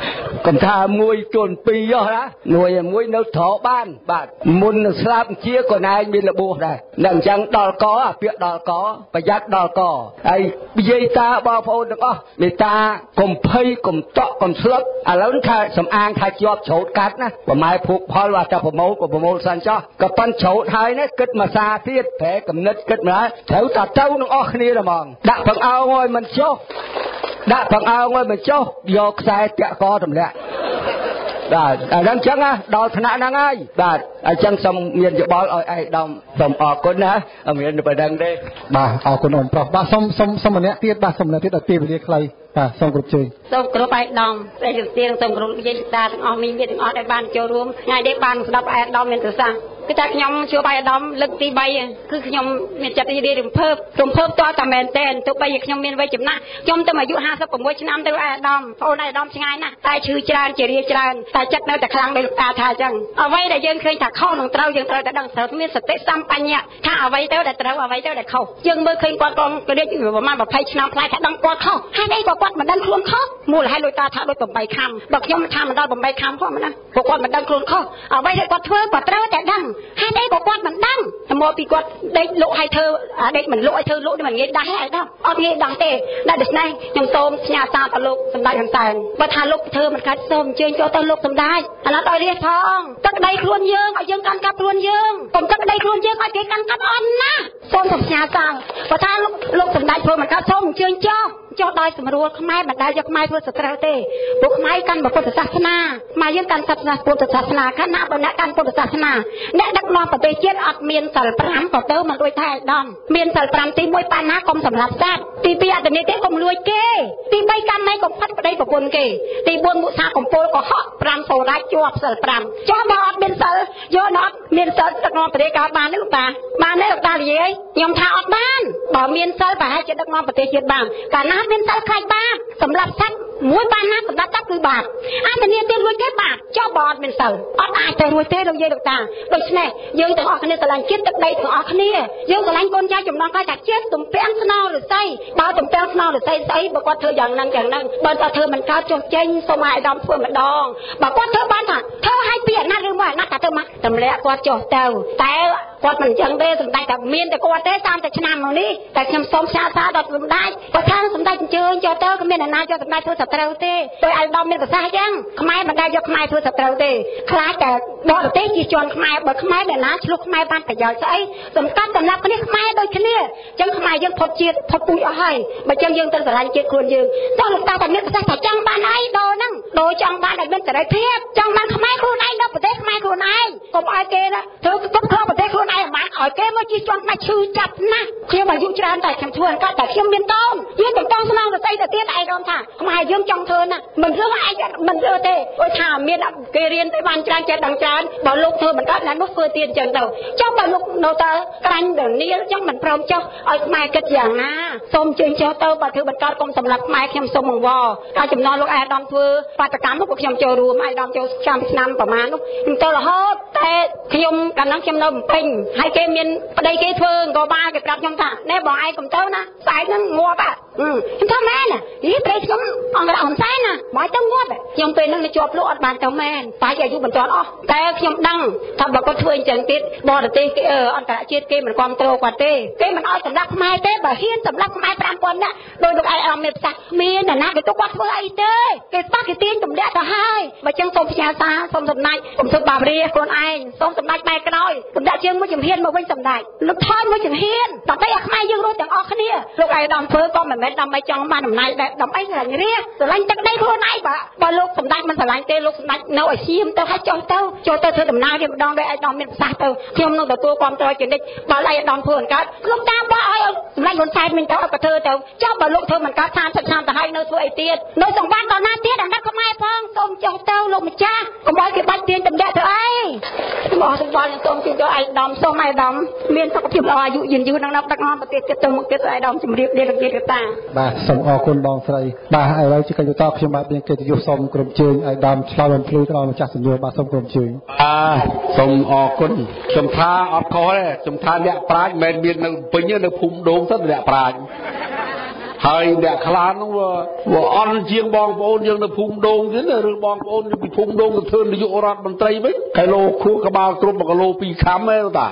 កំថាមួយជួនពីរយោណាមួយនៅត្របានបាទមុននឹងស្លាប់ជាក៏ណែមានរបួសដែរនឹងអញ្ចឹងដល់កអាពាក្យដល់កប្រយ័ត្នដល់កហើយនិយាយតាបងប្អូនទាំងអស់មេត្តាកុំភ័យកុំតក់កុំស្លុតឥឡូវថាសំអាងថាជាប់ច្រូតកាត់ណាប្រម៉ែភោគផលว่าតែប្រមូលក៏ប្រមូលសិនចោះក៏ប៉ុនច្រូតហើយណាគិតមួយសាទៀតប្រែកំណត់គិតម្ល៉េះត្រូវតែទៅនឹងអស់គ្នាហ្មងដាក់បង្អោងឲ្យមិនចុះដាក់បង្អោងឲ្យមិនចុះយកខ្សែតាក់កទម្លាក់បាទអញ្ចឹងណាដល់ថ្នាក់ហ្នឹងហើយបាទអញ្ចឹងសូមមានយោបល់ឲ្យឯកឧត្តមសូមអរគុណណាមានប៉ុណ្្នឹងទេ
បាទអរគុណអ៊ំប្រុសបាទសូមម្នាក់ទៀតបាទសូមម្នាក់ទៀតឲ្យពេលវេលាខ្លីបាទសូមគ្រប់ជើង
សូមគ្រប់ឯកឧត្តមព្រះជំទាវសូមគ្រប់វិជាតាទាំងអស់មានទាំងអស់ដែលបានចូលរួមថ្ងៃនេះបានស្ដាប់ឯកឧត្តមមានប្រសាសន៍គឺថាខ្ញុំជួបឯកឧត្តមលើកទី3គឺខ្ញុំមានចិត្តរីករំភើបតតែមែនតែនទោះបីជាខ្ញុំមានវ័យចំណាស់ខ្ញុំទៅអាយុ56ឆ្នាំទៅឯកឧត្តមបងអូនឯកឧត្តមឆ្ងាយណាស់តែឈឺច្រើនជារាច្រើនតែចិត្តនៅតែខ្លាំងដោយលោកតាថាអញ្ចឹងអ្វីដែលយើងឃើញថាខុសនឹងត្រូវយើងត្រូវតែដឹងត្រូវមានសតិសម្បញ្ញៈថាអ្វីទៅដែលត្រូវអ្វីទៅដែលខុសយើងមើលឃើញគាត់ក៏រៀនប្រហែល20ឆ្នាំផ្លែថាដឹងគាត់ខុសហើយអីក៏គាត់មិនដឹងខ្លួនខុសមូលហេតុលោកតាថាដូច8ខំបើខ្ញុំថាមិនដល់8ខំផងណាព្រោះគាត់មិនដឹងខ្លួនខុសអ្វីដែលគាត់ធ្វើគាត់ត្រូវតែដឹងហើយអីក៏គាត់មិនដឹងតែមកពីគាត់ដេកលក់ឲ្យធ្វើដេកមិនលក់ឲ្យធ្វើលក់នេះមិនងាយដាស់ហើយដល់អត់ងាយដាស់ទេតែដូច្នេះខ្ញុំសូមផ្ញើសារទៅលោកសម្ដេចហ៊ុនសែនបើថាលោកធ្វើមិនខាត់សូមអញ្ជើញចូលទៅលោកសម្ដេចឥឡូវឲ្យរៀបផងទឹកដីខ្លួនយើងឲ្យយើងកាន់កាប់ខ្លួនយើងកុំទឹកដីខ្លួនយើងឲ្យគេកាន់កាប់អន់ណាសូមផ្ញើសារបើថាលោកសម្ដេចធ្វើមិនខាត់សូមអញ្ជើញចុះដោយស្រួលខ្មែរមិនដែលយកខ្មែរធ្វើសត្រូវទេពួកខ្មែរកាន់ពុទ្ធសាសនាខ្មែរយើងកាន់សាសនាពុទ្ធសាសនាខណៈបើអ្នកកាន់ពុទ្ធសាសនាអ្នកដឹកនាំប្រទេសជាតិអត់មានសិល5ក៏ទៅមិនរួចថាឯកឧត្តមមានសិល5ទី1បញ្ហាកុំសម្លាប់សត្វទី2អត្តន័យទេកុំលួចគេទី3កម្មនៃកុំផាត់ប្តីប្រពន្ធគេទី4មុសាកំពូលកុហក5សូរ៉ាច់ជាប់សិល5ចុះបើអត់មានសិលយកអត់មានសិលដឹកនាំប្រទេសកើតបានទេលោកតាបានទេលោកតានិយាយខ្ញុំថាអត់បានបើមានសិលប្រហែលជាដឹកនាំប្រទេសជាតិបានកាលណាមានសិលខ្លាចបាបសម្រាប់សត្វមួយបានណាសម្រាប់សត្វគឺបាបអត្តន័យទេរួចទេបាបចុះបើអត់មានសិលអត់អាចទៅរួចទេលោកយាយលោកតាដូច្នេះយើងទាំងអស់គ្នាស្រឡាញ់ជាតិទឹកដីទាំងអស់គ្នាយើងស្រឡាញ់កូនចៅចំណងកាយថាជាតិទំពាំងស្នោរស័យបើទំពាំងស្នោរស័យស្អីបើគាត់ធ្វើយ៉ាងហ្នឹងបើគាត់ធ្វើមិនកើតចុះចេញសូមឲ្យអាដាមធ្វើម្ដងបើគាត់ធ្វើបានថាធ្វើឲ្យពីអាណត្តិឬមួយអាណត្តិតែធ្វើមកតម្លាក់គាត់ចុះទៅតែគាត់មិនអញ្ចឹងទេសម្ដេចតែមានតែគាត់ទេតាមតែឆ្នាំមកនេះតែខ្ញុំសូមផ្សាយសារដល់សម្ដេចគាត់ថាសម្ដេចអញ្ជើញចូលទៅគ្មានអ្នកណាយកសម្ដេចធ្វើសត្រូវទេដោយឲ្យដល់មានប្រសាសន៍អញ្ចឹងខ្មែរមិនដែលយកខ្មែរធ្វើសត្រូវទេខ្លាចតែបរទេសជាជនខ្មែរបើខ្មែរអ្នកណាឆ្លុះខ្មែរបានប្រយោជន៍ស្អីសំខាន់សម្រាប់គ្នាខ្មែរដូចគ្នាអញ្ចឹងខ្មែរយើងផុតជាតិផុតពូជអស់ហើយបើអញ្ចឹងយើងត្រូវស្រឡាញ់ជាតិខ្លួនយើងចង់លោកតាតែមានប្រសាសន៍ថាចង់បានអីដូរហ្នឹងដូរចង់បានឲ្យមានសេរីភាពចង់បានខ្មែរខ្លួនឯងដល់ប្រទេសខ្មែរខ្លួនឯងកុំឲ្យគេណាធ្វើគ្រប់គ្រងប្រទេសខ្លួនឯងមិនឲ្យគេមកជាជនខ្មែរឈឺចាប់ណាស់ខ្ញុំអាយុច្រើនតែខ្ញុំធ្វើកាត់តែខ្ញុំមានតោនយើងទាំងតោនស្នងទៅស្អីទៅទៀតឯកឧត្តមថាខ្មែរយើងចង់ធ្វើណាមិនរឿងឯងមិនរឿងទេព្រោះថាមានគេរៀនទៅបានច្រើនចេះដឹងច្រើនបើលោកធ្វើមិនកើតណានោះធ្វើទៀតអញ្ចឹងទៅចង់បើលោកនៅតែក្រាញ់ដនីលចង់មិនព្រមចុះឲ្យខ្មែរគិតយ៉ាងណាសូមជើញចុះទៅបើធ្វើមិនកើតកុំសម្លាប់ខ្មែរខ្ញុំសូមអង្វរការចំណងលោកឯកឧត្តមធ្វើបាតកម្មនោះពួកខ្ញុំចូលរួមឯកឧត្តមចូលឆ្នាំប្រហែលនោះខ្ញុំទៅរហូតតែខ្ញុំកាលហ្នឹងខ្ញុំនៅបំពេញហើយគេមានប្តីគេធ្វើអង្គបាលគេប្រាប់ខ្ញុំថាណែបងឯងកុំទៅណាស្អែកហ្នឹងងាប់ខ្ញុំថាមែនយីប្តីខ្ញុំអង្គរហ៊ុនសែនណាមកទៅងាប់ខ្ញុំពេលហ្នឹងជាប់លោកអត់បានទៅមែនតែអាយុមិនទាន់អស់តែខ្ញុំដឹងថាបើគាត់ធ្វើអញ្ចឹងទៀតបរទេសគេអន្តរជាតិគេមិនគ្រប់គ្រងគាត់ទេគេមិនឲ្យសម្រាប់ខ្មែរទេបើហ៊ានសម្រាប់ខ្មែរ 5000 នាក់ដោយលោកឯកឧត្តមមានប្រសាសន៍មានអ្នកណាគេទៅគាត់ធ្វើអីទេគេស្បាគេទាញទម្លាក់ទៅហើយបើអញ្ចឹងសូមផ្ញើសារសូមសម្ដេចកុំធ្វើបាបរាខ្លួនឯងសូមសម្ដេចបែកក្រោយទម្លាក់ជើងមួយជំហានមកវិញសម្ដេចលោកថយមួយជំហានដើម្បីឲ្យខ្មែរយើងរស់ទាំងអស់គ្នាលោកឯកឧត្តមធ្វើក៏មិនមែនដើម្បីចង់បានអំណាចដែរដើម្បីស្រឡាញ់រាជស្រឡាញ់ទឹកដីខ្លួនឯងបើលោកសម្ដេចមិនស្រឡាញ់ទេលោកសម្ដេចនៅឲ្យសៀមទៅឲ្យចុះទៅធ្វើដំណើរវាម្ដងដោយឯកឧត្តមមានប្រសាសន៍ទៅខ្ញុំនឹងទទួលគ្រប់គ្រងជានិច្ចបើឯកឧត្តមធ្វើមិនកើតលោកតាមបើឲ្យសម្ដេចហ៊ុនសែនវិញទៅឲ្យក៏ធ្វើទៅចុះបើលោកធ្វើមិនកើត30ឆ្នាំទៅហើយនៅធ្វើអីទៀតនៅសង្វាន់ដល់ណាទៀតអាណត្តិខ្មែរផងសូមចុះទៅលោកម្ចាស់កុំឲ្យគេបាច់ទាញតម្លាក់ទៅអីខ្ញុំអរគុណសូមជម្រាបឯកឧត្តមសូមឯកឧត្តមមានសុខភាពល្អអាយុយឺនៗនឹងដឹកនាំប្រទេសជាតិទៅមុខទៀតឯកឧត្តមជម្រាបលាលោកយាយលោកតា
បាទសូមអរគុណបងស្រីបាទឥឡូវជាកិច្ចបន្តខ្ញុំបាទមានកិត្តិយសសូមក្រុមជើងឯកឧត្តមឆ្លើយបំភ្លឺដល់ម្ចាស់សំណួរបាទសូមក្រុមជើង
សូមអរគុណខ្ញុំថាអត់ខុសទេខ្ញុំថាអ្នកប្រាជ្ញមិនមែនមាននៅពេញនៅភូមិដូងទៅអ្នកប្រាជ្ញហើយអ្នកខ្លះនោះវាអន់ជាងបងប្អូនយើងនៅភូមិដូងទៀតឬបងប្អូនពីភូមិដូងទៅធ្វើនាយករដ្ឋមន្ត្រីវិញគីឡូខួរក្បាលគ្រប់1គីឡូ2ខាំទេតា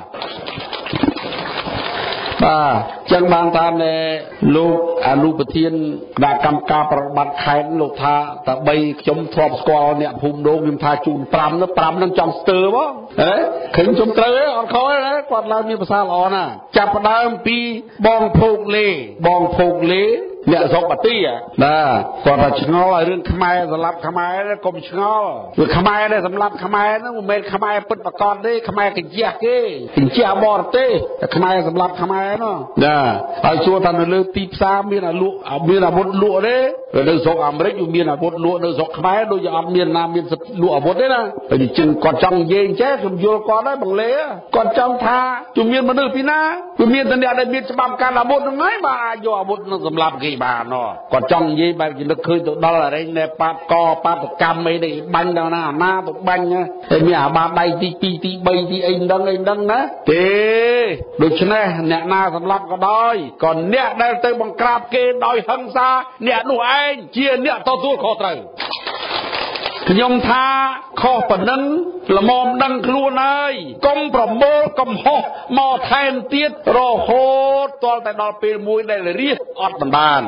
ចឹងបានតាមលោកអនុប្រធានគណៈកម្មការប្រតិបត្តិខេត្តលោកថាតែ3ខ្ញុំធ្លាប់ស្គាល់អ្នកភូមិដូងខ្ញុំថាជូន5នឹងចង់ស្ទើរបងឃើញខ្ញុំត្រូវទេអត់ខុសទេគាត់ឡើងមានភាសាល្អណាស់ចាប់ផ្ដើមពីបងភោគលេអ្នកស្រុកបាទីណាគាត់ថាឆ្ងល់ឲ្យរឿងខ្មែរសម្លាប់ខ្មែរកុំឆ្ងល់ព្រោះខ្មែរដែលសម្លាប់ខ្មែរហ្នឹងមិនមែនខ្មែរពិតប្រាកដទេខ្មែរកញ្ជះគេកញ្ជះបរទេសតែខ្មែរសម្លាប់ខ្មែរនោះណាហើយជួថានៅលើទីផ្សារមានអាវុធលក់ទេនៅស្រុកអាមេរិកមានអាវុធលក់នៅស្រុកខ្មែរដូចជាអត់មានណាមានលក់អាវុធទេណាហើយជិះគាត់ចង់និយាយអញ្ចឹងខ្ញុំយល់គាត់ហើយបង្លេគាត់ចង់ថាជំនាញមនុស្សពីណាវាមានតែអ្នកដែលមានច្បាប់កាន់អាវុធហ្នឹងហើយបាទអាចយកអាវុធនឹងសម្លាប់គេបានគាត់ចង់និយាយបែបជានឹកឃើញទៅដល់អរិញនៃបាតកម្មអីនេះបាញ់ដល់ណាអាណាទៅបាញ់តែមានអាបាដៃទី2ទី3ទីអីដឹងណាទេដូច្នេះអ្នកណាសម្លាប់ក៏ដោយក៏អ្នកដែលទៅបង្ក្រាបគេដោយហិង្សាអ្នកនោះឯងជាអ្នកទទួលខុសត្រូវខ្ញុំថាខុសប៉ុណ្ណឹងល្មមដឹងខ្លួនហើយកុំប្រមូលកំហុសមកថែមទៀតរហូតទាល់តែដល់ពេលមួយដែលរាជអត់បាន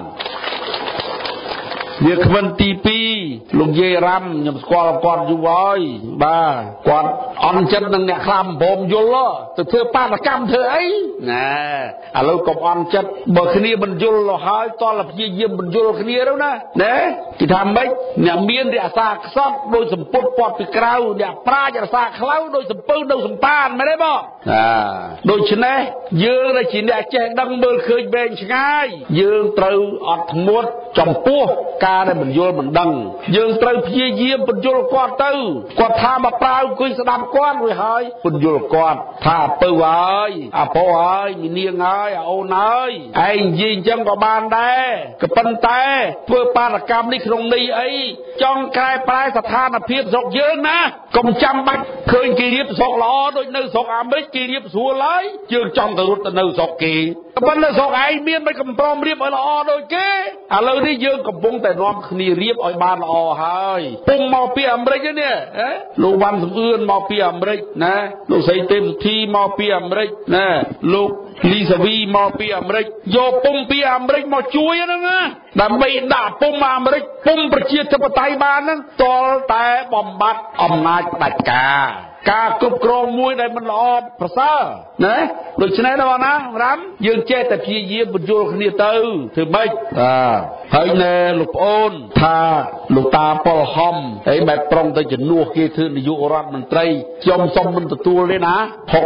វាគ្មិនទី2លោកយាយរ៉ាំខ្ញុំស្គាល់គាត់យូរហើយបាទគាត់អន់ចិត្តនឹងអ្នកខ្លះបំពំយល់ទៅធ្វើបាតកម្មធ្វើអីណាឥឡូវកុំអន់ចិត្តបើគ្នាមិនយល់ទៅហើយតលព្យាយាមមិនយល់គ្នាទៅណាគេថាម៉េចអ្នកមានរក្សាខ្សត់ដោយសម្ពុតពាត់ពីក្រៅអ្នកប្រាជ្ញរក្សាខ្លៅដោយសម្ពៅនៅសម្ប៉ានមែនទេបងដូច្នេះយើងដែលជាអ្នកចេះដឹងមើលឃើញវែងឆ្ងាយយើងត្រូវអត់ធ្មត់ចំពោះការដែលមិនយល់មិនដឹងយើងត្រូវព្យាយាមបញ្យល់គាត់ទៅគាត់ថាមកប្រើអង្គុយស្ដាប់គាត់រួចហើយបញ្យល់គាត់ថាពៅហើយអាពោហើយមីនាងហើយអាអូនហើយឯងនិយាយអញ្ចឹងក៏បានដែរក៏ប៉ុន្តែធ្វើបាតកម្មនេះក្នុងន័យអីចង់កែប្រែស្ថានភាពស្រុកយើងណាកុំចាំបាច់ឃើញគេរៀបស្រុកល្អដូចនៅស្រុកអាមេរិកគេរៀបស្រួលហើយយើងចង់ទៅរត់ទៅនៅស្រុកគេប៉ុន្តែស្រុកឯងមានមិនកំប្រមរៀបឲ្យល្អដូចគេឥឡូវនេះយើងកំពុងតែនាំគ្នារៀបឲ្យបានល្អហើយពុំមកពីអាមេរិកនេះលោកវ៉ាន់សំអឿនមកពីអាមេរិកណាលោកស្រីទេពសុធីមកពីអាមេរិកណាលោកលីសាវីមកពីអាមេរិកយកពុំពីអាមេរិកមកជួយហ្នឹងណាដើម្បីដាក់ពុំអាមេរិកពុំប្រជាធិបតេយ្យបានហ្នឹងតលតែបំបត្តិអំណាចផ្ដាច់ការគ្រប់គ្រងមួយដែលមិនល្អប្រសើរណាដូច្នេះបងណារ៉ាំយើងចេះតែព្យាយាមបញ្យល់គ្នាទៅធ្វើម៉េចហើយណែលោកប្អូនថាលោកតាប៉ុលហំហើយបែបប្រុងទៅជំនួសគេធ្វើនាយករដ្ឋមន្ត្រីខ្ញុំសុំមិនទទួលទេណា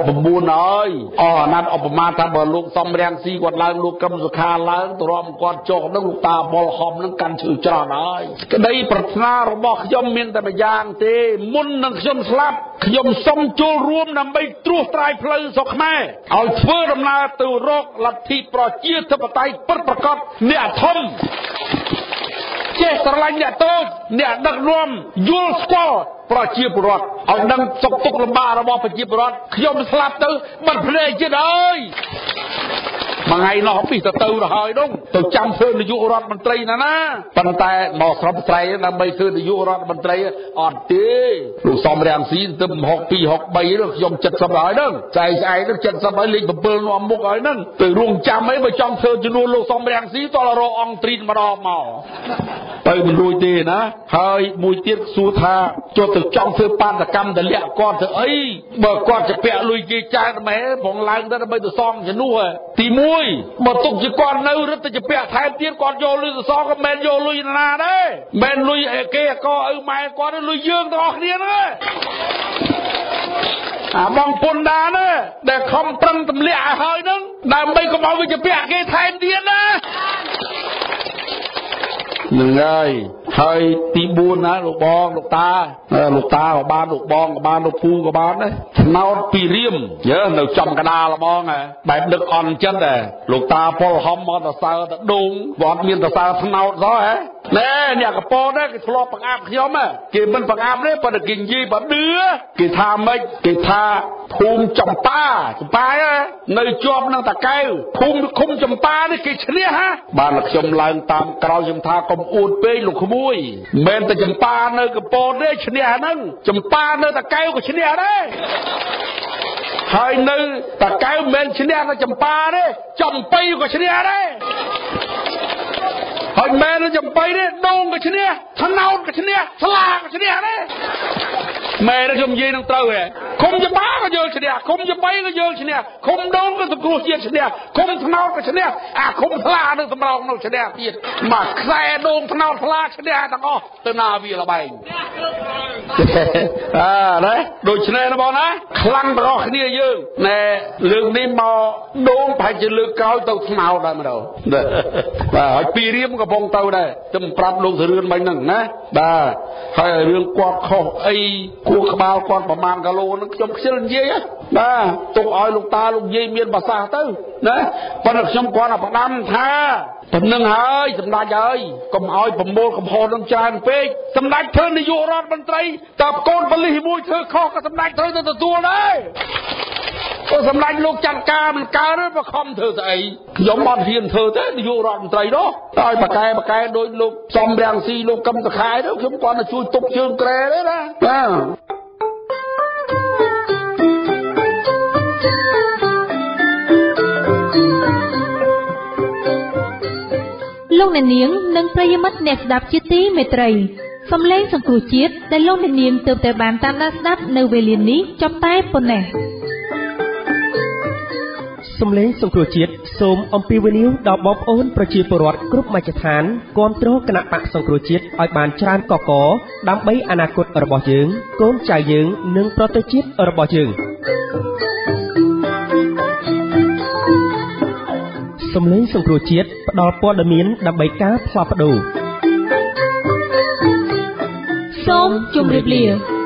69ហើយអាណត្តិឧបមាថាបើលោកសំរាំងស៊ីគាត់ឡើងលោកកឹមសុខាឡើងទៅរាប់គាត់ចុះនឹងលោកតាប៉ុលហំនឹងកាន់ឈឺច្រើនហើយក្តីប្រាថ្នារបស់ខ្ញុំមានតែម្យ៉ាងទេមុននឹងខ្ញុំស្លាប់ខ្ញុំសូមចូលរួមដើម្បីត្រួសត្រាយផ្លូវស្រុកខ្មែរឲ្យធ្វើដំណើរទៅរកលទ្ធិប្រជាធិបតេយ្យពិតប្រាកដអ្នកធំចេះស្រឡាញ់អ្នកតូចអ្នកដឹកនាំយល់ស្គាល់ប្រជាពលរដ្ឋឲ្យដឹងសុខទុក្ខលំបាករបស់ប្រជាពលរដ្ឋខ្ញុំស្លាប់ទៅបាត់ភ្នែកទៀតអើយមួយថ្ងៃនោះពីទៅហើយនោះទៅចាំធ្វើនាយករដ្ឋមន្ត្រីណាប៉ុន្តែមកស្រុកស្រែដើម្បីធ្វើនាយករដ្ឋមន្ត្រីអត់ទេលោកសំរាំងស៊ីទៅ62 63នោះខ្ញុំ70ហើយហ្នឹងស្អែកនោះ70ហើយលេខ7នាំមុខហើយហ្នឹងទៅរងចាំអីបើចង់ធ្វើជំនួសលោកសំរាំងស៊ីតរកអង្គទ្រីតម្ដងមកទៅមិនរួចទេណាហើយមួយទៀតសួរថាចុះទៅចង់ធ្វើបាតកម្មទម្លាក់គាត់ទៅអីបើគាត់ជាពាក់លុយគេចាយតែផងឡើងទៅដើម្បីទៅសងជំនួសទី1បើទុកជាគាត់នៅរឹតទៅជាពាក់ថែមទៀតគាត់យកលុយទៅសងក៏មិនយកលុយណាដែរមិនលុយគេក៏ឪម៉ែគាត់លុយយើងទាំងអស់គ្នាហ្នឹងបងពុនដាណាដែលខំប្រឹងទម្លាក់ឲ្យហើយហ្នឹងដើម្បីកុំឲ្យវាជាពាក់គេថែមទៀតណានឹងហើយទី4ណាលោកបងលោកតាក៏បានលោកបងក៏បានលោកពូក៏បានដែរឆ្នោតពីរៀមនៅចំកដាលបងបែបដឹកអន់ចិត្តលោកតាប៉ុលហំមកទៅសើទៅដងគាត់មានទៅសើឆ្នោតសោះណែអ្នកកប៉ោនេះគេធ្លាប់បង្អាប់ខ្ញុំគេមិនបង្អាប់ទេប៉ុន្តែគេនិយាយបើដឿគេថាម៉េចគេថាភូមិចម្ប៉ានៅជាប់នឹងតាកែវភូមិឃុំចម្ប៉ានេះគេឈ្នះបានខ្ញុំឡើងតាមក្រោយខ្ញុំថាកុំអួតពេកលោកក្មួយមិនតែចម្ប៉ានៅកប៉ោទេឈ្នះហ្នឹងចម្ប៉ានៅតាកែវក៏ឈ្នះដែរហើយនៅតាកែវមិនឈ្នះតែចម្ប៉ាទេចំប៉ីក៏ឈ្នះដែរហើយមែនចំប៉ីទេដងក៏ឈ្នះថ្នោតក៏ឈ្នះស្លាក៏ឈ្នះដែរមែនខ្ញុំនិយាយនឹងត្រូវហ៎ឃុំចម្ប៉ាក៏យកឈ្នះឃុំចំប៉ីក៏យកឈ្នះឃុំដងក៏សង្គ្រោះជាតិឈ្នះឃុំថ្នោតក៏ឈ្នះអាឃុំស្លានឹងសម្រោងនោះឈ្នះទៀតមកខ្សែដងថ្នោតស្លាឈ្នះទាំងអស់ទៅណាវាលបែងណាដូច្នេះណាបងណាខ្លាំងទាំងអស់គ្នាយើងណែលើកនេះមកដងប្រហែលជាលើកក្រោយទៅថ្នោតដែរម្ដងបាទហើយពីរៀមកំពុងទៅដែរទៅប្រាប់លោកសរឿនមិញហ្នឹងណាបាទហើយរឿងគាត់ខុសអីគួរក្បាលគាត់ប្រមាណគីឡូហ្នឹងខ្ញុំខ្ជិលនិយាយបាទទុកឲ្យលោកតាលោកយាយមានប្រសាសន៍ទៅណាប៉ុន្តែខ្ញុំគាត់ផ្ដាំថាប៉ុណ្្នឹងហើយសម្ដេចហើយកុំឲ្យប្រមូលកំហុសនឹងច្រើនពេកសម្ដេចធ្វើនាយករដ្ឋមន្ត្រីតើកូនប៉ូលីសមួយធ្វើខុសក៏សម្ដេចត្រូវទៅទទួលដែរក៏សម្ដេចលោកចាត់ការមិនកើទេបើខំធ្វើស្អីខ្ញុំអត់ហ៊ានធ្វើទេនាយករដ្ឋមន្ត្រីនោះហើយបកែដោយលោកសំរាំងស៊ីលោកកឹមតខែទៅខ្ញុំគាត់ទៅជួយទប់ជើងក្រែទេណាបាទ
លោកអ្នកនាងនិងប្រិយមិត្តអ្នកស្ដាប់ជាទីមេត្រីសំឡេងសង្គ្រោះជាតិដែលលោកអ្នកនាងទើបតែបានតាមដានស្ដាប់នៅវេលានេះចប់តែប៉ុណ្ណេះ
សំឡេងសង្គ្រោះជាតិសូមអំពាវនាវដល់បងប្អូនប្រជាពលរដ្ឋគ្រប់មជ្ឈដ្ឋានគាំទ្រគណៈបកសង្គ្រោះជាតិឲ្យបានច្រើនកកដើម្បីអនាគតរបស់យើងកូនចៅយើងនិងប្រទេសជាតិរបស់យើងសំឡេងសង្គ្រោះជាតិផ្ដល់ព័ត៌មានដើម្បីការផ្លាស់ប្ដូរ
សូមជម្រាបលា